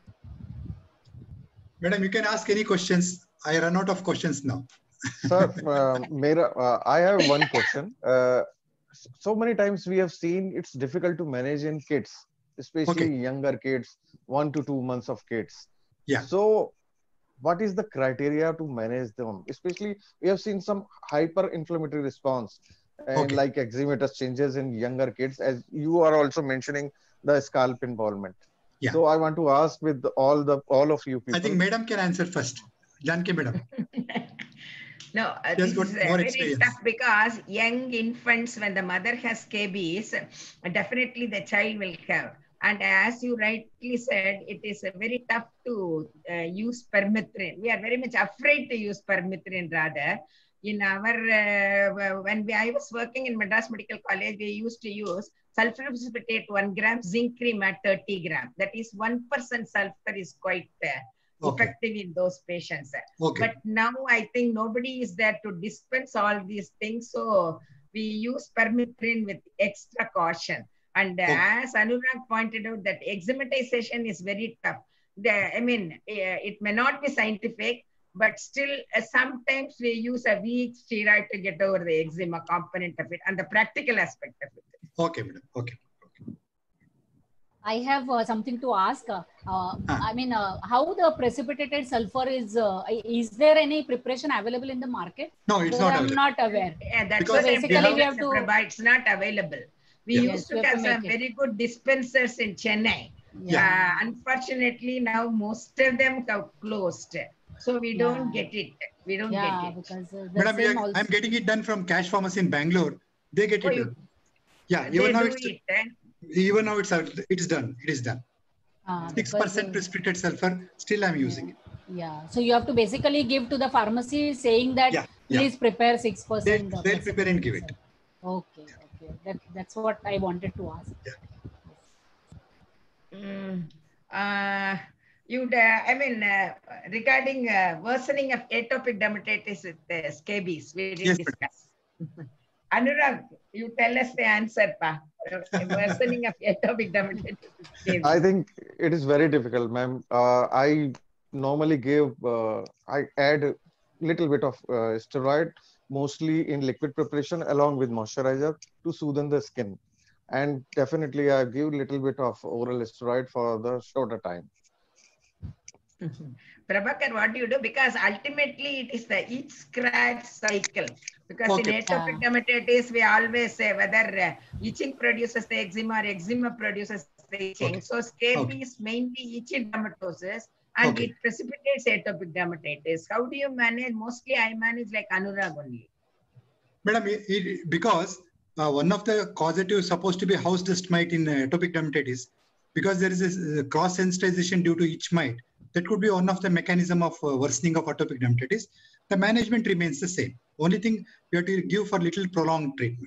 Madam, you can ask any questions. I run out of questions now. Sir, I have one question. So many times we have seen it's difficult to manage in kids, especially younger kids, 1 to 2 months of kids. So what is the criteria to manage them? Especially we have seen some hyper-inflammatory response and like eczematous changes in younger kids, as you are also mentioning the scalp involvement. So I want to ask with all of you people. I think madam can answer first. Janki madam. No, this is very tough because young infants, when the mother has scabies, definitely the child will have. And as you rightly said, it is very tough to use permethrin. We are very much afraid to use permethrin rather. In our, when I was working in Madras Medical College, we used to use sulfur precipitate 1 gram, zinc cream at 30 gram. That is 1% sulfur is quite effective in those patients. But now I think nobody is there to dispense all these things. So we use permethrin with extra caution. And as Anurag pointed out, that eczematization is very tough. It may not be scientific, but still sometimes we use a weak steroid to get over the eczema component of it and the practical aspect of it. Okay, madam. Okay. I have something to ask. How the precipitated sulfur is there any preparation available in the market? No, it's not available. I'm not aware. Yeah, that's what basically we have to provide. It's not available. We used to have some very good dispensers in Chennai. Unfortunately, now most of them have closed. So we don't get it. We don't get it. Because madam, I'm getting it done from Cash Pharmacy in Bangalore. They get it done. Yeah, even now even now it's done. It is done. 6% precipitated sulfur. Still, I'm using it. Yeah. So you have to basically give to the pharmacy saying that please prepare 6%. They'll prepare and give it. Okay. That's what I wanted to ask. Regarding worsening of atopic dermatitis with scabies, we didn't discuss. Anurag, you tell us the answer, pa. Worsening of atopic dermatitis with scabies. I think it is very difficult, ma'am. I normally I add a little bit of steroid, mostly in liquid preparation along with moisturizer to soothe the skin. And definitely I give a little bit of oral steroid for the shorter time. Prabhakar, what do you do? Because ultimately it is the itch scratch cycle. Because in atopic dermatitis, we always say whether itching produces the eczema or eczema produces the itching. So scabies mainly itchy dermatosis and it precipitates atopic dermatitis. How do you manage? Mostly I manage like Anurag only. Madam, because one of the causatives supposed to be house dust mite in atopic dermatitis, because there is a cross sensitization due to itch mite. That could be one of the mechanism of worsening of atopic dermatitis. The management remains the same. Only thing you have to give for little prolonged treatment.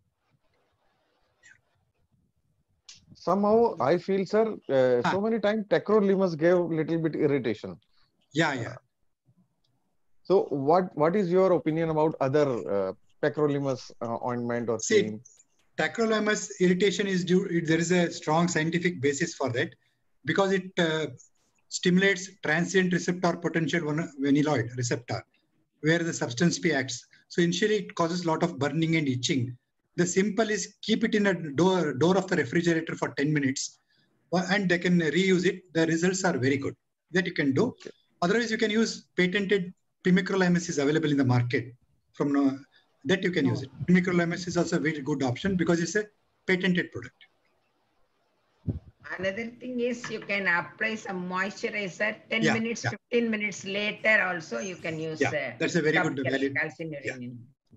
Somehow I feel, sir, so many times tacrolimus gave little bit irritation. Yeah. So what is your opinion about other tacrolimus ointment or cream? Tacrolimus irritation is due. There is a strong scientific basis for that because it stimulates transient receptor potential vanilloid receptor, where the substance P acts. So initially it causes a lot of burning and itching. The simple is keep it in a door of the refrigerator for 10 minutes and they can reuse it. The results are very good. That you can do. Otherwise you can use patented pimecrolimus is available in the market. From that you can use it. Pimecrolimus is also a very good option because it's a patented product. Another thing is you can apply some moisturizer 10 minutes, 15 minutes later also you can use. That's a very good value. Calcineurin.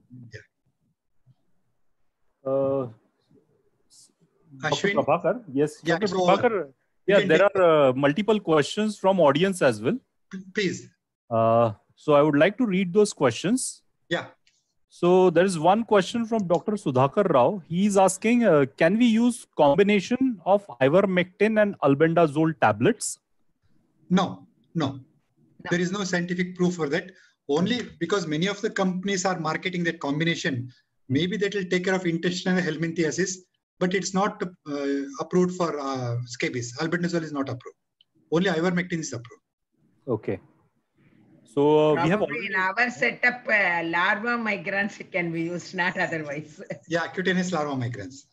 Dr. Prabhakar, yes, Dr. Prabhakar, there are multiple questions from audience as well. Please. So I would like to read those questions. Yeah. So there is one question from Dr. Sudhakar Rao. He is asking, can we use combination of ivermectin and albendazole tablets? No. There is no scientific proof for that. Only because many of the companies are marketing that combination. Maybe that will take care of intestinal helminthiasis, but it's not approved for scabies. Albendazole is not approved. Only ivermectin is approved. Okay. So we have already in our setup, larva migrans can be used, not otherwise. Yeah, cutaneous larva migrans.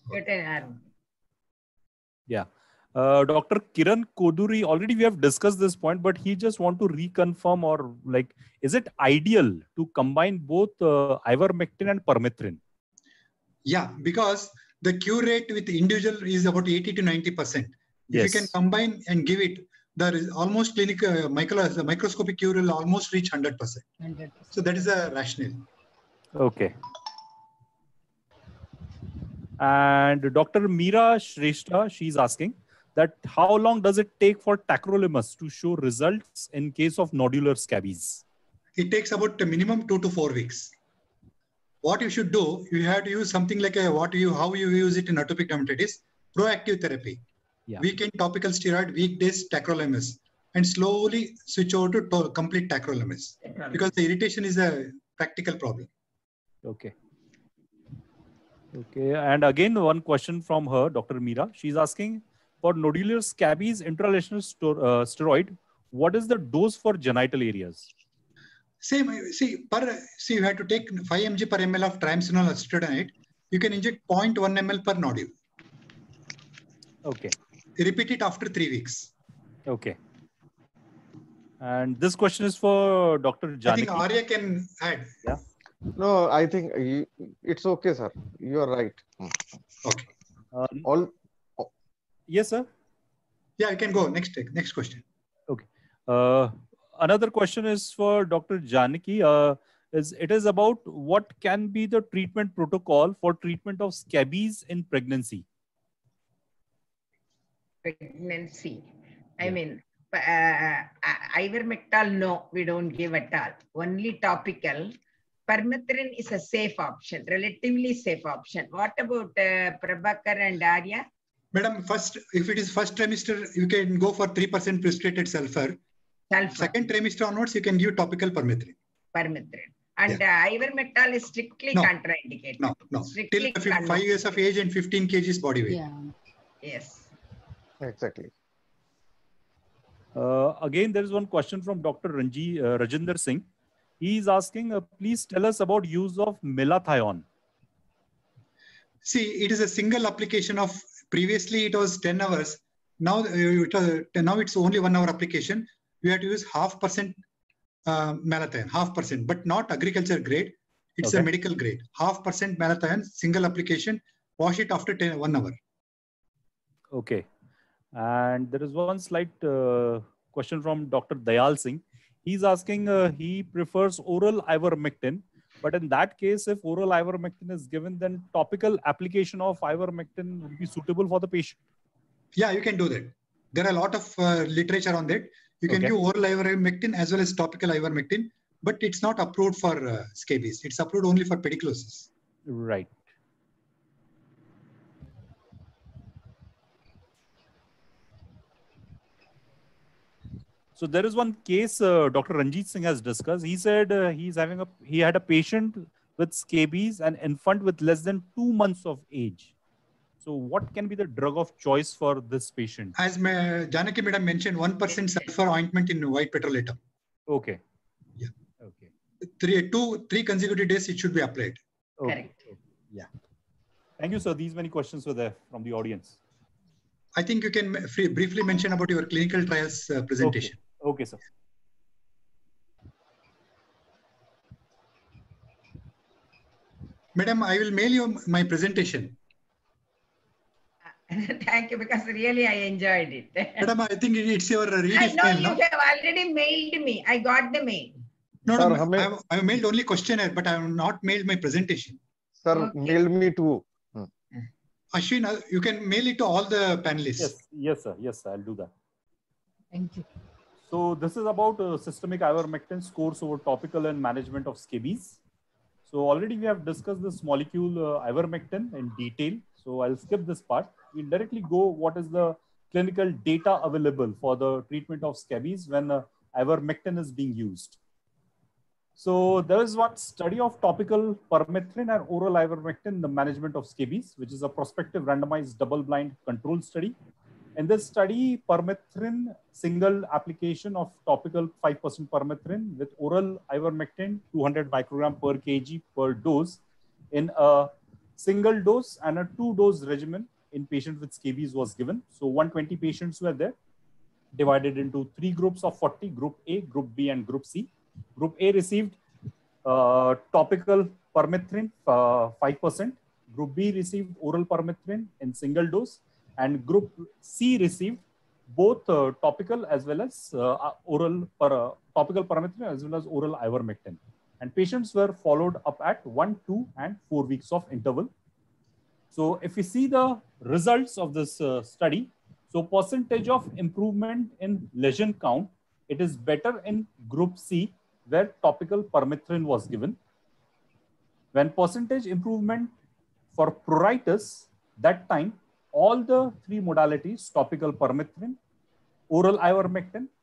Yeah. Dr. Kiran Koduri, already we have discussed this point, but he just want to reconfirm or like, is it ideal to combine both ivermectin and permethrin? Yeah, because the cure rate with the individual is about 80 to 90%. If you can combine and give it, there is almost clinical microscopic cure will almost reach 100%. So that is a rationale. Okay. And Dr. Meera Shrestha, she's asking that how long does it take for tacrolimus to show results in case of nodular scabies? It takes about a minimum 2 to 4 weeks. What you should do, you have to use something like how you use it in atopic dermatitis, proactive therapy. Weekend topical steroid, weekdays tacrolimus. and slowly switch over to complete tacrolimus because the irritation is a practical problem. Okay. Okay. And again, one question from her, Dr. Meera. She's asking, for nodular scabies intralesional steroid, what is the dose for genital areas? Same. See, you have to take 5 mg per ml of triamcinolone acetonide. You can inject 0.1 ml per nodule. Okay. Repeat it after 3 weeks. Okay. And this question is for Dr. Janaki. I think Arya can add. Yeah. No, I think it's okay, sir. You are right. Okay. Yes, sir. Yeah, you can go. Next question. Okay. Another question is for Dr. Janaki. It is about what can be the treatment protocol for treatment of scabies in pregnancy. Pregnancy. I mean, ivermectin, no, we don't give at all. Only topical. Permethrin is a safe option, relatively safe option. What about Prabhakar and Arya? Madam, if it is first trimester, you can go for 3% precipitated sulfur. Second trimester onwards, you can give topical permethrin. And ivermectin is strictly contraindicated. No. Strictly till 5 years of age and 15 kgs body weight. Yeah. Yes. Exactly. Again, there is one question from Dr. Rajinder Singh. He is asking, please tell us about use of melathion. See, it is a single application of, previously it was 10 hours. Now it's only 1 hour application. We have to use 0.5% malathion, 0.5%, but not agriculture grade. It's a medical grade. 0.5% malathion, single application, wash it after 1 hour. Okay. And there is one slight question from Dr. Dayal Singh. He's asking, he prefers oral ivermectin, but in that case, if oral ivermectin is given, then topical application of ivermectin would be suitable for the patient. Yeah, you can do that. There are a lot of literature on that. You can give oral ivermectin as well as topical ivermectin, but it's not approved for scabies. It's approved only for pediculosis. Right. So there is one case Dr. Ranjit Singh has discussed. He said he had a patient with scabies, an infant with less than 2 months of age. So what can be the drug of choice for this patient? As Janaki Madam mentioned, 1% sulfur ointment in white petrolatum. Okay. Yeah. Okay. 3 consecutive days it should be applied. Okay. Correct. Yeah. Thank you, sir. These many questions were there from the audience. I think you can briefly mention about your clinical trials presentation. Okay, sir. Madam, I will mail you my presentation. Thank you, because really I enjoyed it. Madam, I think it's your read. I know you have already mailed me. I got the mail. No, I have mailed only questionnaire, but I have not mailed my presentation. Sir, mail me too. Ashwin, you can mail it to all the panelists. Yes, sir. Yes, sir. I'll do that. Thank you. So this is about systemic ivermectin scores over topical and management of scabies. So already we have discussed this molecule ivermectin in detail. So I'll skip this part. We'll directly go what is the clinical data available for the treatment of scabies when ivermectin is being used. So there is one study of topical permethrin and oral ivermectin in the management of scabies, which is a prospective randomized double-blind control study. In this study, permethrin single application of topical 5% permethrin with oral ivermectin 200 microgram per kg per dose in a single dose and a 2-dose regimen in patients with scabies was given. So 120 patients were there, divided into 3 groups of 40, Group A, Group B, and Group C. Group A received topical permethrin 5%. Group B received oral permethrin in single dose, and Group C received both topical as well as topical permethrin as well as oral ivermectin. And patients were followed up at 1, 2, and 4 weeks of interval. So if we see the results of this study, so percentage of improvement in lesion count, it is better in Group C, where topical permethrin was given. When percentage improvement for pruritus, that time, all the 3 modalities, topical permethrin, oral ivermectin,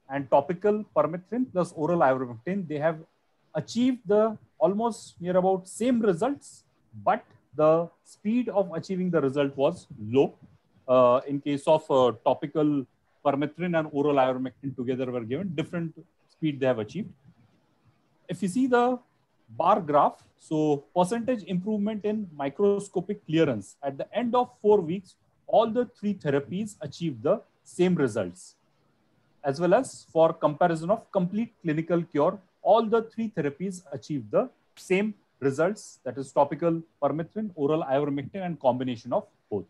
and topical permethrin plus oral ivermectin, they have achieved the almost near about same results, but the speed of achieving the result was low. In case of topical permethrin and oral ivermectin together were given, different speed they have achieved. If you see the bar graph, so percentage improvement in microscopic clearance. At the end of 4 weeks, all the 3 therapies achieved the same results. As well as for comparison of complete clinical cure, all the 3 therapies achieved the same results, that is topical permethrin, oral ivermectin, and combination of both.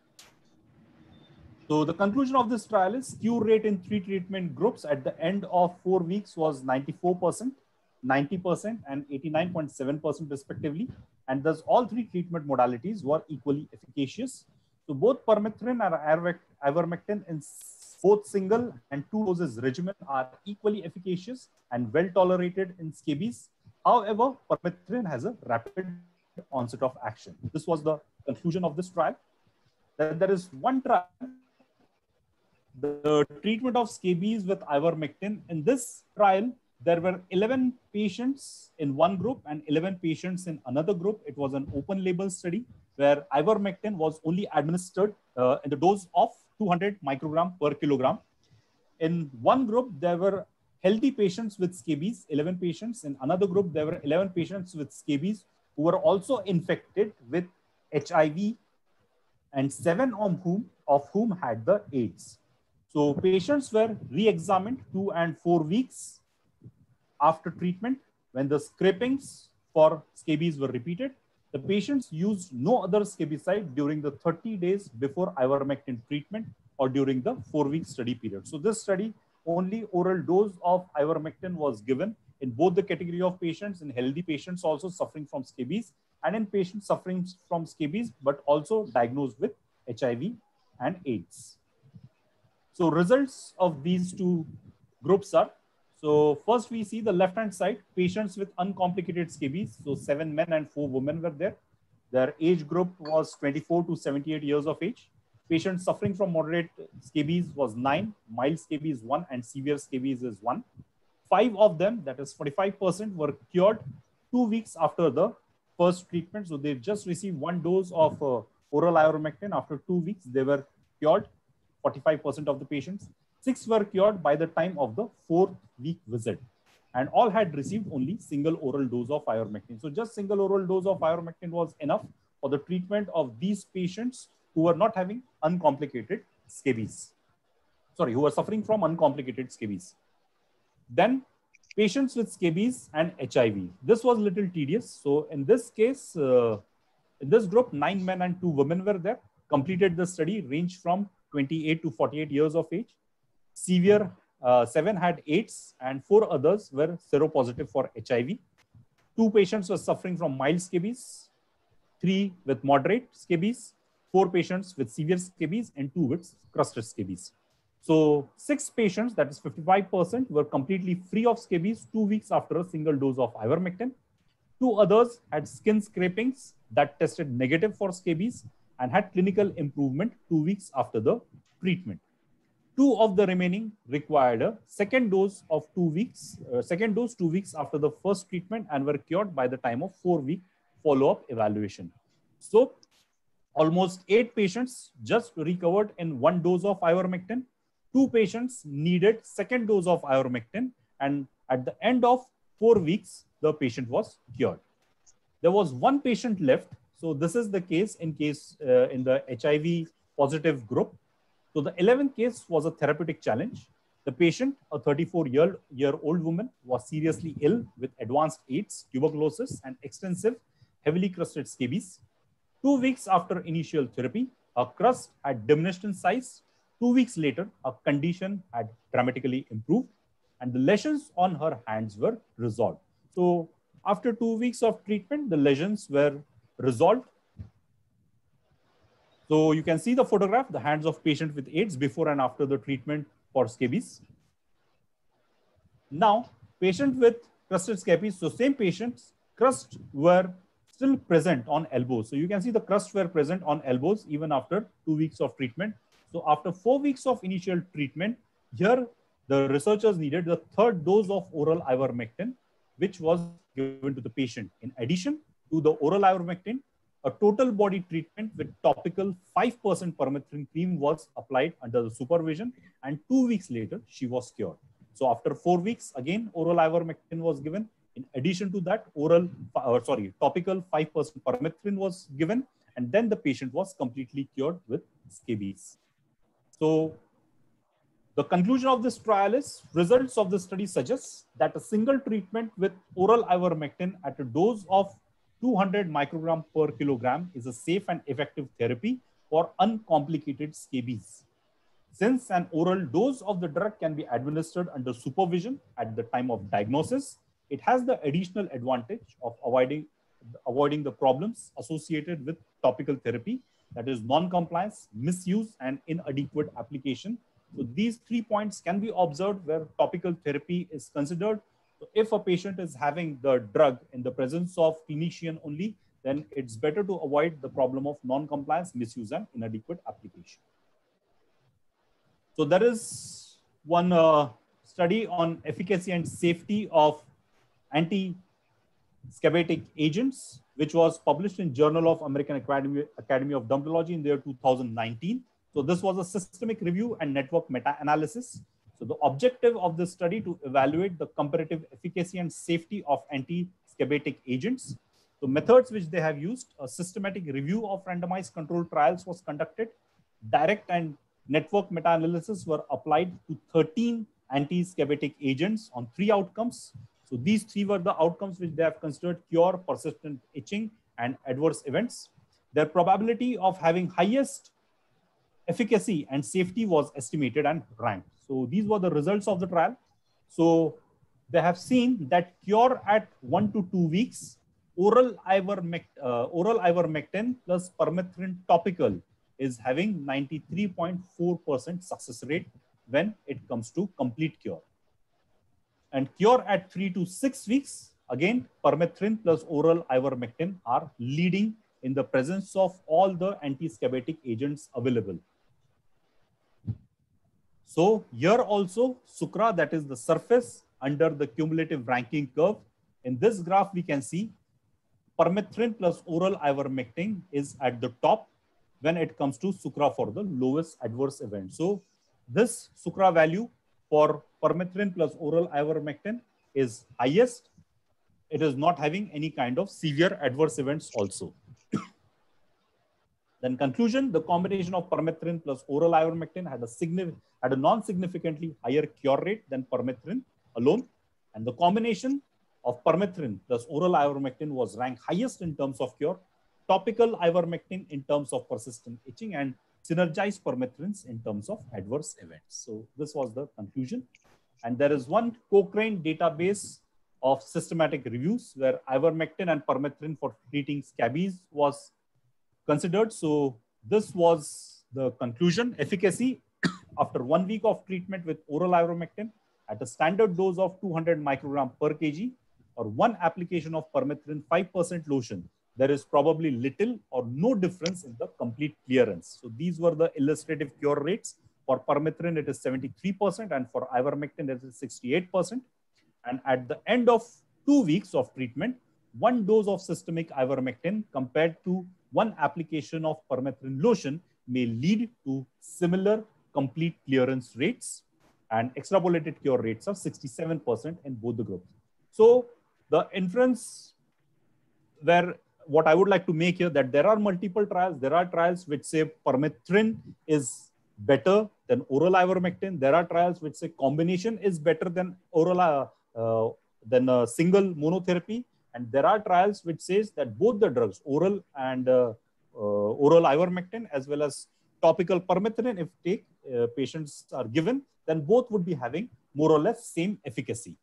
So the conclusion of this trial is cure rate in 3 treatment groups at the end of 4 weeks was 94%, 90%, and 89.7% respectively. And thus all 3 treatment modalities were equally efficacious. So both permethrin and ivermectin in both single and 2 doses regimen are equally efficacious and well tolerated in scabies. However, permethrin has a rapid onset of action. This was the conclusion of this trial. Then there is one trial, the treatment of scabies with ivermectin. In this trial, there were 11 patients in one group and 11 patients in another group. It was an open label study where ivermectin was only administered in the dose of 200 microgram per kilogram. In one group, there were healthy patients with scabies, 11 patients. In another group, there were 11 patients with scabies who were also infected with HIV, and 7 of whom had the AIDS. So patients were re-examined 2 and 4 weeks after treatment. When the scrapings for scabies were repeated, the patients used no other scabicide during the 30 days before ivermectin treatment or during the 4-week study period. So this study, only oral dose of ivermectin was given in both the category of patients, in healthy patients also suffering from scabies, and in patients suffering from scabies but also diagnosed with HIV and AIDS. So results of these 2 groups are, so first we see the left-hand side, patients with uncomplicated scabies. So 7 men and 4 women were there. Their age group was 24 to 78 years of age. Patients suffering from moderate scabies was 9, mild scabies 1, and severe scabies is 1. 5 of them, that is 45%, were cured 2 weeks after the first treatment. So they just received 1 dose of oral ivermectin. After 2 weeks, they were cured, 45% of the patients. 6 were cured by the time of the 4th week visit, and all had received only single oral dose of ivermectin. So just single oral dose of ivermectin was enough for the treatment of these patients who were not having uncomplicated scabies. Sorry, who were suffering from uncomplicated scabies. Then patients with scabies and HIV. This was a little tedious. So in this case, in this group, 9 men and 2 women were there, completed the study, ranged from 28 to 48 years of age. Severe, 7 had AIDS and 4 others were seropositive for HIV. 2 patients were suffering from mild scabies, 3 with moderate scabies, 4 patients with severe scabies, and 2 with crusted scabies. So 6 patients, that is 55%, were completely free of scabies 2 weeks after a single dose of ivermectin. 2 others had skin scrapings that tested negative for scabies and had clinical improvement 2 weeks after the treatment. 2 of the remaining required a second dose of 2 weeks, 2 weeks after the first treatment, and were cured by the time of 4-week follow-up evaluation. So almost 8 patients just recovered in 1 dose of ivermectin. 2 patients needed second dose of ivermectin, and at the end of 4 weeks, the patient was cured. There was 1 patient left. So this is the case in the HIV positive group. So the 11th case was a therapeutic challenge. The patient, a 34-year-old woman, was seriously ill with advanced AIDS, tuberculosis, and extensive heavily crusted scabies. 2 weeks after initial therapy, her crust had diminished in size. 2 weeks later, her condition had dramatically improved, and the lesions on her hands were resolved. So after 2 weeks of treatment, the lesions were resolved. So you can see the photograph, the hands of patient with AIDS before and after the treatment for scabies. Now, patient with crusted scabies, so same patients, crusts were still present on elbows. So you can see the crusts were present on elbows even after 2 weeks of treatment. So after 4 weeks of initial treatment, here the researchers needed the third dose of oral ivermectin, which was given to the patient. In addition to the oral ivermectin, a total body treatment with topical 5% permethrin cream was applied under the supervision, and 2 weeks later, she was cured. So after 4 weeks, again, oral ivermectin was given. In addition to that, topical 5% permethrin was given, and then the patient was completely cured with scabies. So the conclusion of this trial is, results of the study suggest that a single treatment with oral ivermectin at a dose of 200 microgram per kilogram is a safe and effective therapy for uncomplicated scabies. Since an oral dose of the drug can be administered under supervision at the time of diagnosis, it has the additional advantage of avoiding the problems associated with topical therapy, that is non-compliance, misuse, and inadequate application. So these 3 points can be observed where topical therapy is considered. So if a patient is having the drug in the presence of clinician only, then it's better to avoid the problem of non-compliance, misuse, and inadequate application. So there is one study on efficacy and safety of anti-scabitic agents, which was published in Journal of American Academy of Dermatology in the year 2019. So this was a systemic review and network meta-analysis. So the objective of this study to evaluate the comparative efficacy and safety of anti-scabitic agents. The methods which they have used, a systematic review of randomized controlled trials was conducted. Direct and network meta-analysis were applied to 13 anti-scabitic agents on 3 outcomes. So these 3 were the outcomes which they have considered: cure, persistent itching, and adverse events. Their probability of having highest efficacy and safety was estimated and ranked. So these were the results of the trial. So they have seen that cure at 1 to 2 weeks, oral ivermectin plus permethrin topical is having 93.4% success rate when it comes to complete cure. And cure at 3 to 6 weeks, again, permethrin plus oral ivermectin are leading in the presence of all the anti-scabitic agents available. So here also, sucra, that is the surface under the cumulative ranking curve. In this graph, we can see permethrin plus oral ivermectin is at the top when it comes to sucra for the lowest adverse event. So this sucra value for permethrin plus oral ivermectin is highest. It is not having any kind of severe adverse events also. Then conclusion, the combination of permethrin plus oral ivermectin had a non-significantly higher cure rate than permethrin alone. And the combination of permethrin plus oral ivermectin was ranked highest in terms of cure, topical ivermectin in terms of persistent itching, and synergized permethrins in terms of adverse events. So this was the conclusion. And there is one Cochrane database of systematic reviews where ivermectin and permethrin for treating scabies was considered. So this was the conclusion. Efficacy after 1 week of treatment with oral ivermectin at a standard dose of 200 microgram per kg or 1 application of permethrin 5% lotion, there is probably little or no difference in the complete clearance. So these were the illustrative cure rates. For permethrin, it is 73%, and for ivermectin, it is 68%. And at the end of 2 weeks of treatment, 1 dose of systemic ivermectin compared to 1 application of permethrin lotion may lead to similar complete clearance rates, and extrapolated cure rates of 67% in both the groups. So the inference where what I would like to make here, that there are multiple trials. There are trials which say permethrin is better than oral ivermectin. There are trials which say combination is better than oral than a single monotherapy. And there are trials which says that both the drugs, oral and oral ivermectin as well as topical permethrin, if patients are given, then both would be having more or less same efficacy.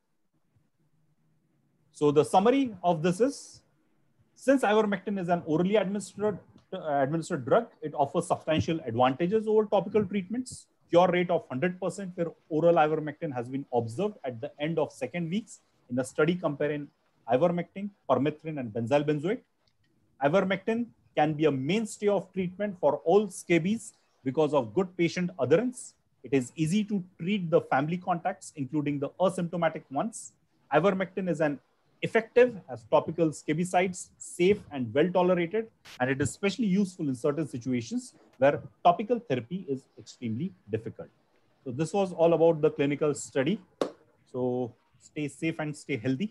So the summary of this is, since ivermectin is an orally administered drug, it offers substantial advantages over topical treatments. Cure rate of 100% where oral ivermectin has been observed at the end of 2 weeks in a study comparing ivermectin, permethrin, and benzyl benzoate. Ivermectin can be a mainstay of treatment for all scabies because of good patient adherence. It is easy to treat the family contacts, including the asymptomatic ones. Ivermectin is an effective as topical scabiecides, safe and well tolerated, and it is especially useful in certain situations where topical therapy is extremely difficult. So this was all about the clinical study. So stay safe and stay healthy.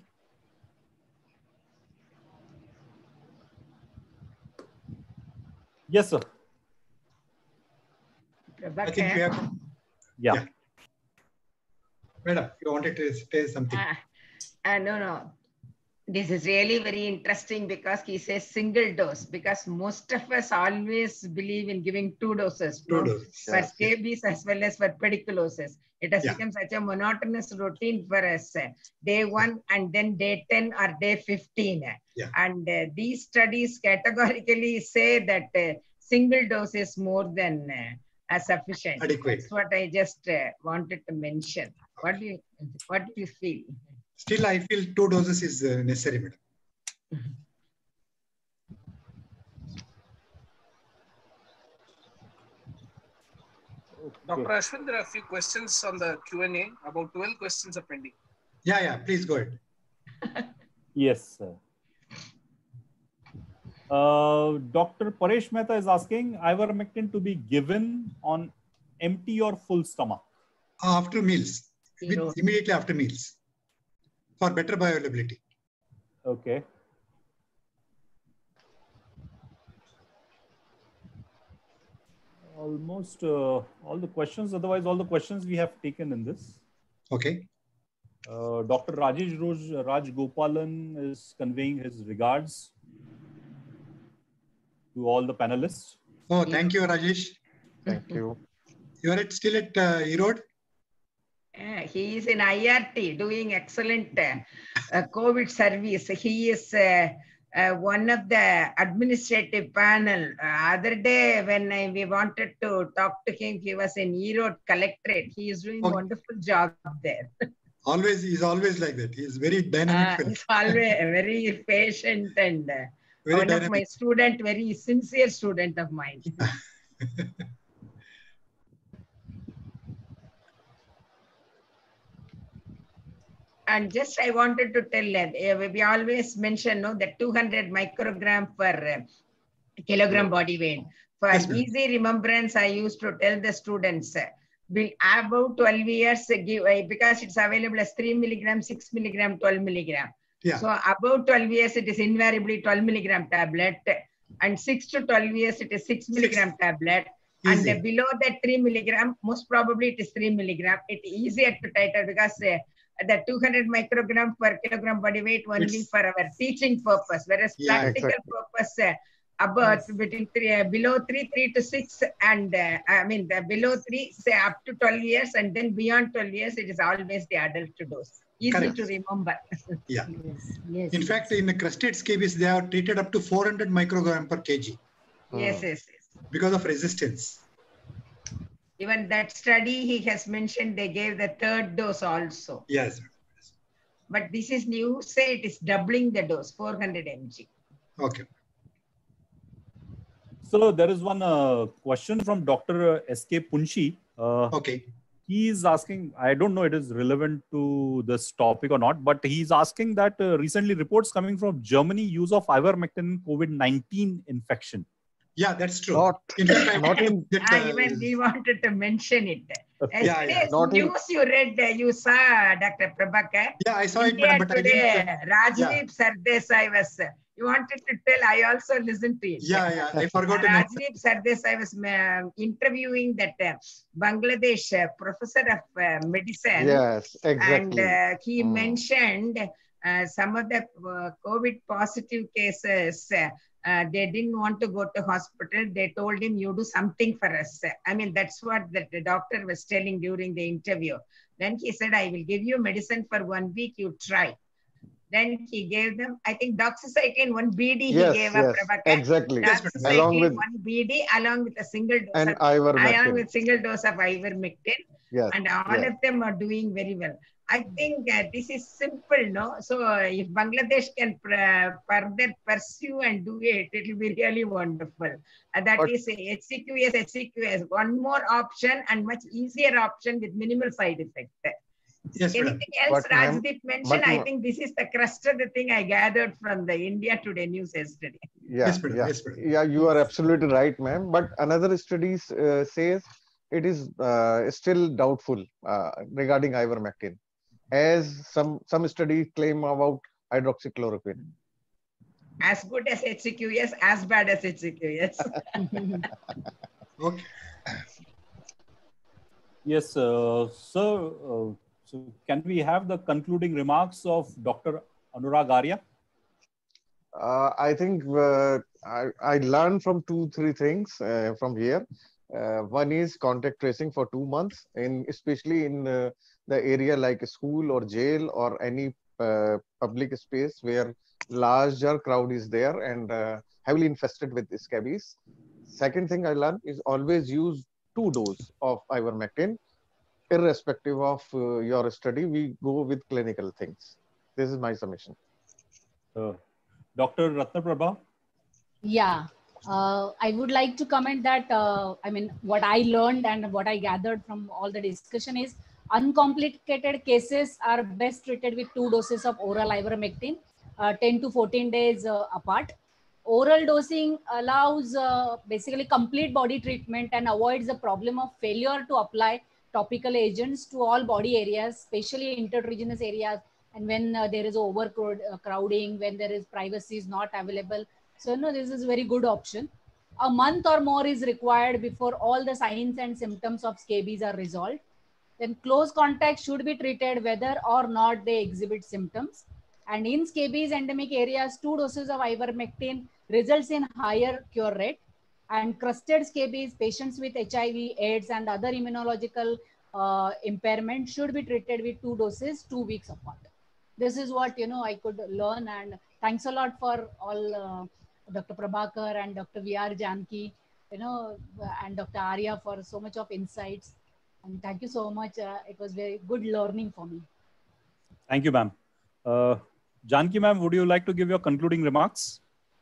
Yes, sir. I think we have. Yeah. Madam, you wanted to say something? No. This is really very interesting because he says single dose, because most of us always believe in giving 2 doses. Two doses. For scabies as well as for pediculosis. It has become such a monotonous routine for us. Day 1 and then day 10 or day 15. And these studies categorically say that single dose is more than sufficient. Adequate. That's what I just wanted to mention. What do you feel? Still, I feel 2 doses is necessary, madam. Dr. Ashwin, there are a few questions on the Q&A. About 12 questions are pending. Yeah, please go ahead. Yes, sir. Dr. Paresh Mehta is asking, ivermectin to be given on empty or full stomach? After meals, immediately after meals, for better bioavailability. Okay. Almost all the questions, otherwise all the questions we have taken in this. Okay. Dr. Rajesh Raj Gopalan is conveying his regards to all the panelists. Oh, thank you, Rajesh. Thank you. You are still at Erode? He is in IRT doing excellent COVID service. He is one of the administrative panel. Other day when we wanted to talk to him, he was in Erode Collectorate. He is doing a wonderful job there. He's always like that. He is very dynamic. He's always very patient and one dynamic. of my student, very sincere student of mine. And just I wanted to tell that we always mention that 200 microgram per kilogram body weight. For easy remembrance, I used to tell the students, about 12 years, because it's available as 3 milligram, 6 milligram, 12 milligram. Yeah. So about 12 years, it is invariably 12 milligram tablet. And 6 to 12 years, it is 6 milligram tablet. Easy. And below that 3 milligram, most probably it is 3 milligram. It is easier to titrate because the 200 microgram per kilogram body weight only for our teaching purpose, whereas practical purpose about between below 3 to 6, and the below 3 say up to 12 years, and then beyond 12 years it is always the adult dose. Easy to remember. Yeah. Yes. In fact, in the crusted scabies, they are treated up to 400 microgram per kg. Yes. Because of resistance. Even that study he has mentioned, they gave the 3rd dose also. Yes. But this is new, say it is doubling the dose, 400 mg. Okay. So there is one question from Dr. S.K. Punchi. Okay. He is asking, I don't know it is relevant to this topic or not, but he's asking that recently reports coming from Germany use of ivermectin COVID-19 infection. Yeah, that's true. Even we wanted to mention it. News you read, you saw Dr. Prabhakar. Yeah, I saw India it, but today, Rajdeep Sardesai was, you wanted to tell, I also listened to it. Yeah, I forgot to mention. Rajdeep Sardesai was interviewing that Bangladesh professor of medicine. Yes, exactly. And he mentioned some of the COVID positive cases, they didn't want to go to hospital. They told him, you do something for us. I mean, that's what the doctor was telling during the interview. Then he said, I will give you medicine for 1 week, you try. Then he gave them, I think, doxycycline, 1 BD he gave up. Exactly. Along with 1 BD, along with a single dose and of ivermectin. And all of them are doing very well. I think this is simple, no? So if Bangladesh can further pursue and do it, it will be really wonderful. That is HCQS, one more option and much easier option with minimal side effect. Yes, anything else Rajdeep mentioned? I think this is the crust of the thing I gathered from the India Today news yesterday. Yeah, yeah, you are absolutely right, ma'am. But another study says it is still doubtful regarding ivermectin, as some studies claim about hydroxychloroquine. As good as HCQS, as bad as HCQS. Okay. Yes, sir. So can we have the concluding remarks of Dr. Anurag Arya? I think I learned from 2-3 things from here. One is contact tracing for 2 months, especially in the area like a school or jail or any public space where larger crowd is there and heavily infested with scabies. Second thing I learned is always use 2 doses of ivermectin. Irrespective of your study, we go with clinical things. This is my submission. Dr. Ratnaprabha? Yeah, I would like to comment that, I mean, what I learned and what I gathered from all the discussion is uncomplicated cases are best treated with 2 doses of oral ivermectin, 10 to 14 days apart. Oral dosing allows basically complete body treatment and avoids the problem of failure to apply topical agents to all body areas, especially intertriginous areas, and when there is overcrowding, when there is privacy is not available. So, this is a very good option. A month or more is required before all the signs and symptoms of scabies are resolved. Then close contact should be treated whether or not they exhibit symptoms. And in scabies endemic areas, 2 doses of ivermectin results in higher cure rate. And crusted scabies, patients with HIV, AIDS, and other immunological impairment should be treated with 2 doses 2 weeks apart. This is what I could learn, and thanks a lot for all Dr. Prabhakar and Dr. V.R. Janki, and Dr. Arya for so much of insights. And thank you so much. It was very good learning for me. Thank you, ma'am. Janki, ma'am, would you like to give your concluding remarks?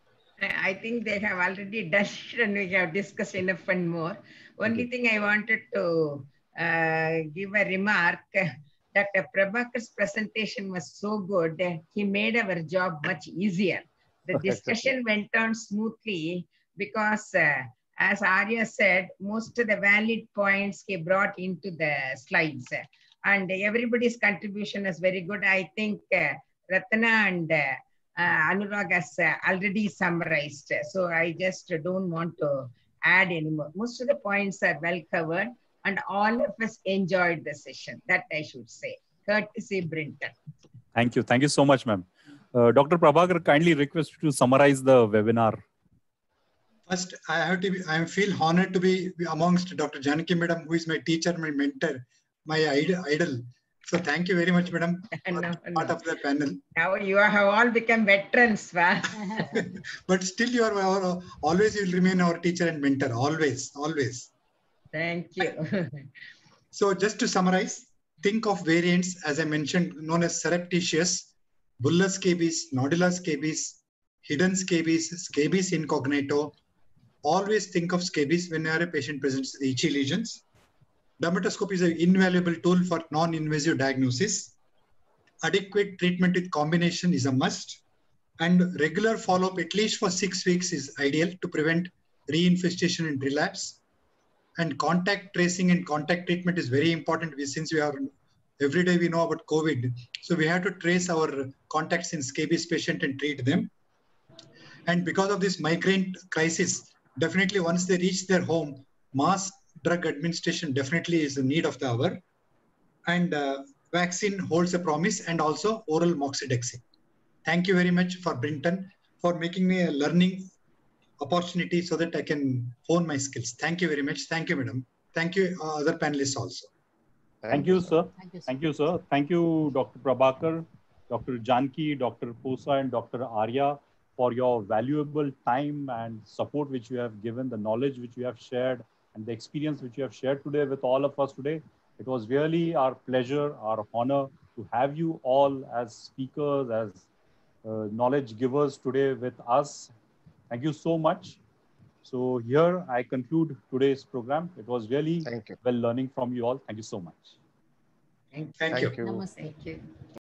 I think they have already done and we have discussed enough and more. Only thing I wanted to give a remark, Dr. Prabhakar's presentation was so good, he made our job much easier. The discussion went on smoothly because, as Arya said, most of the valid points he brought into the slides. And everybody's contribution is very good. I think Ratna and Anurag has already summarized. So I just don't want to add anymore. Most of the points are well covered and all of us enjoyed the session. That I should say. Courtesy Brinton. Thank you. Thank you so much, ma'am. Dr. Prabhakar, kindly request you to summarize the webinar. First, I feel honored to be amongst Dr. Janaki Madam, who is my teacher, my mentor, my idol. So thank you very much, madam, part of the panel. Now you have all become veterans, but still you are always, you will remain our teacher and mentor, always, always. Thank you. So just to summarize, think of variants, as I mentioned, known as surreptitious, bullous scabies, nodular scabies, hidden scabies, scabies incognito. Always think of scabies whenever a patient presents with itchy lesions. Dermatoscopy is an invaluable tool for non-invasive diagnosis. Adequate treatment with combination is a must. And regular follow-up at least for 6 weeks is ideal to prevent reinfestation and relapse. And contact tracing and contact treatment is very important since we are, every day we know about COVID. So we have to trace our contacts in scabies patient and treat them. And because of this migraine crisis, definitely once they reach their home, mass drug administration definitely is the need of the hour. And vaccine holds a promise, and also oral moxidecine. Thank you very much for Brinton for making me a learning opportunity so that I can hone my skills. Thank you very much. Thank you, madam. Thank you, other panelists also. Thank you, sir. Thank you, sir. Thank you, Dr. Prabhakar, Dr. Janki, Dr. Posa, and Dr. Arya for your valuable time and support which you have given, the knowledge which you have shared, and the experience which you have shared today with all of us today. It was really our pleasure, our honor to have you all as speakers, as knowledge givers today with us. Thank you so much. So here I conclude today's program. It was really well learning from you all. Thank you so much. Thank you. Thank you. Namaste. Thank you.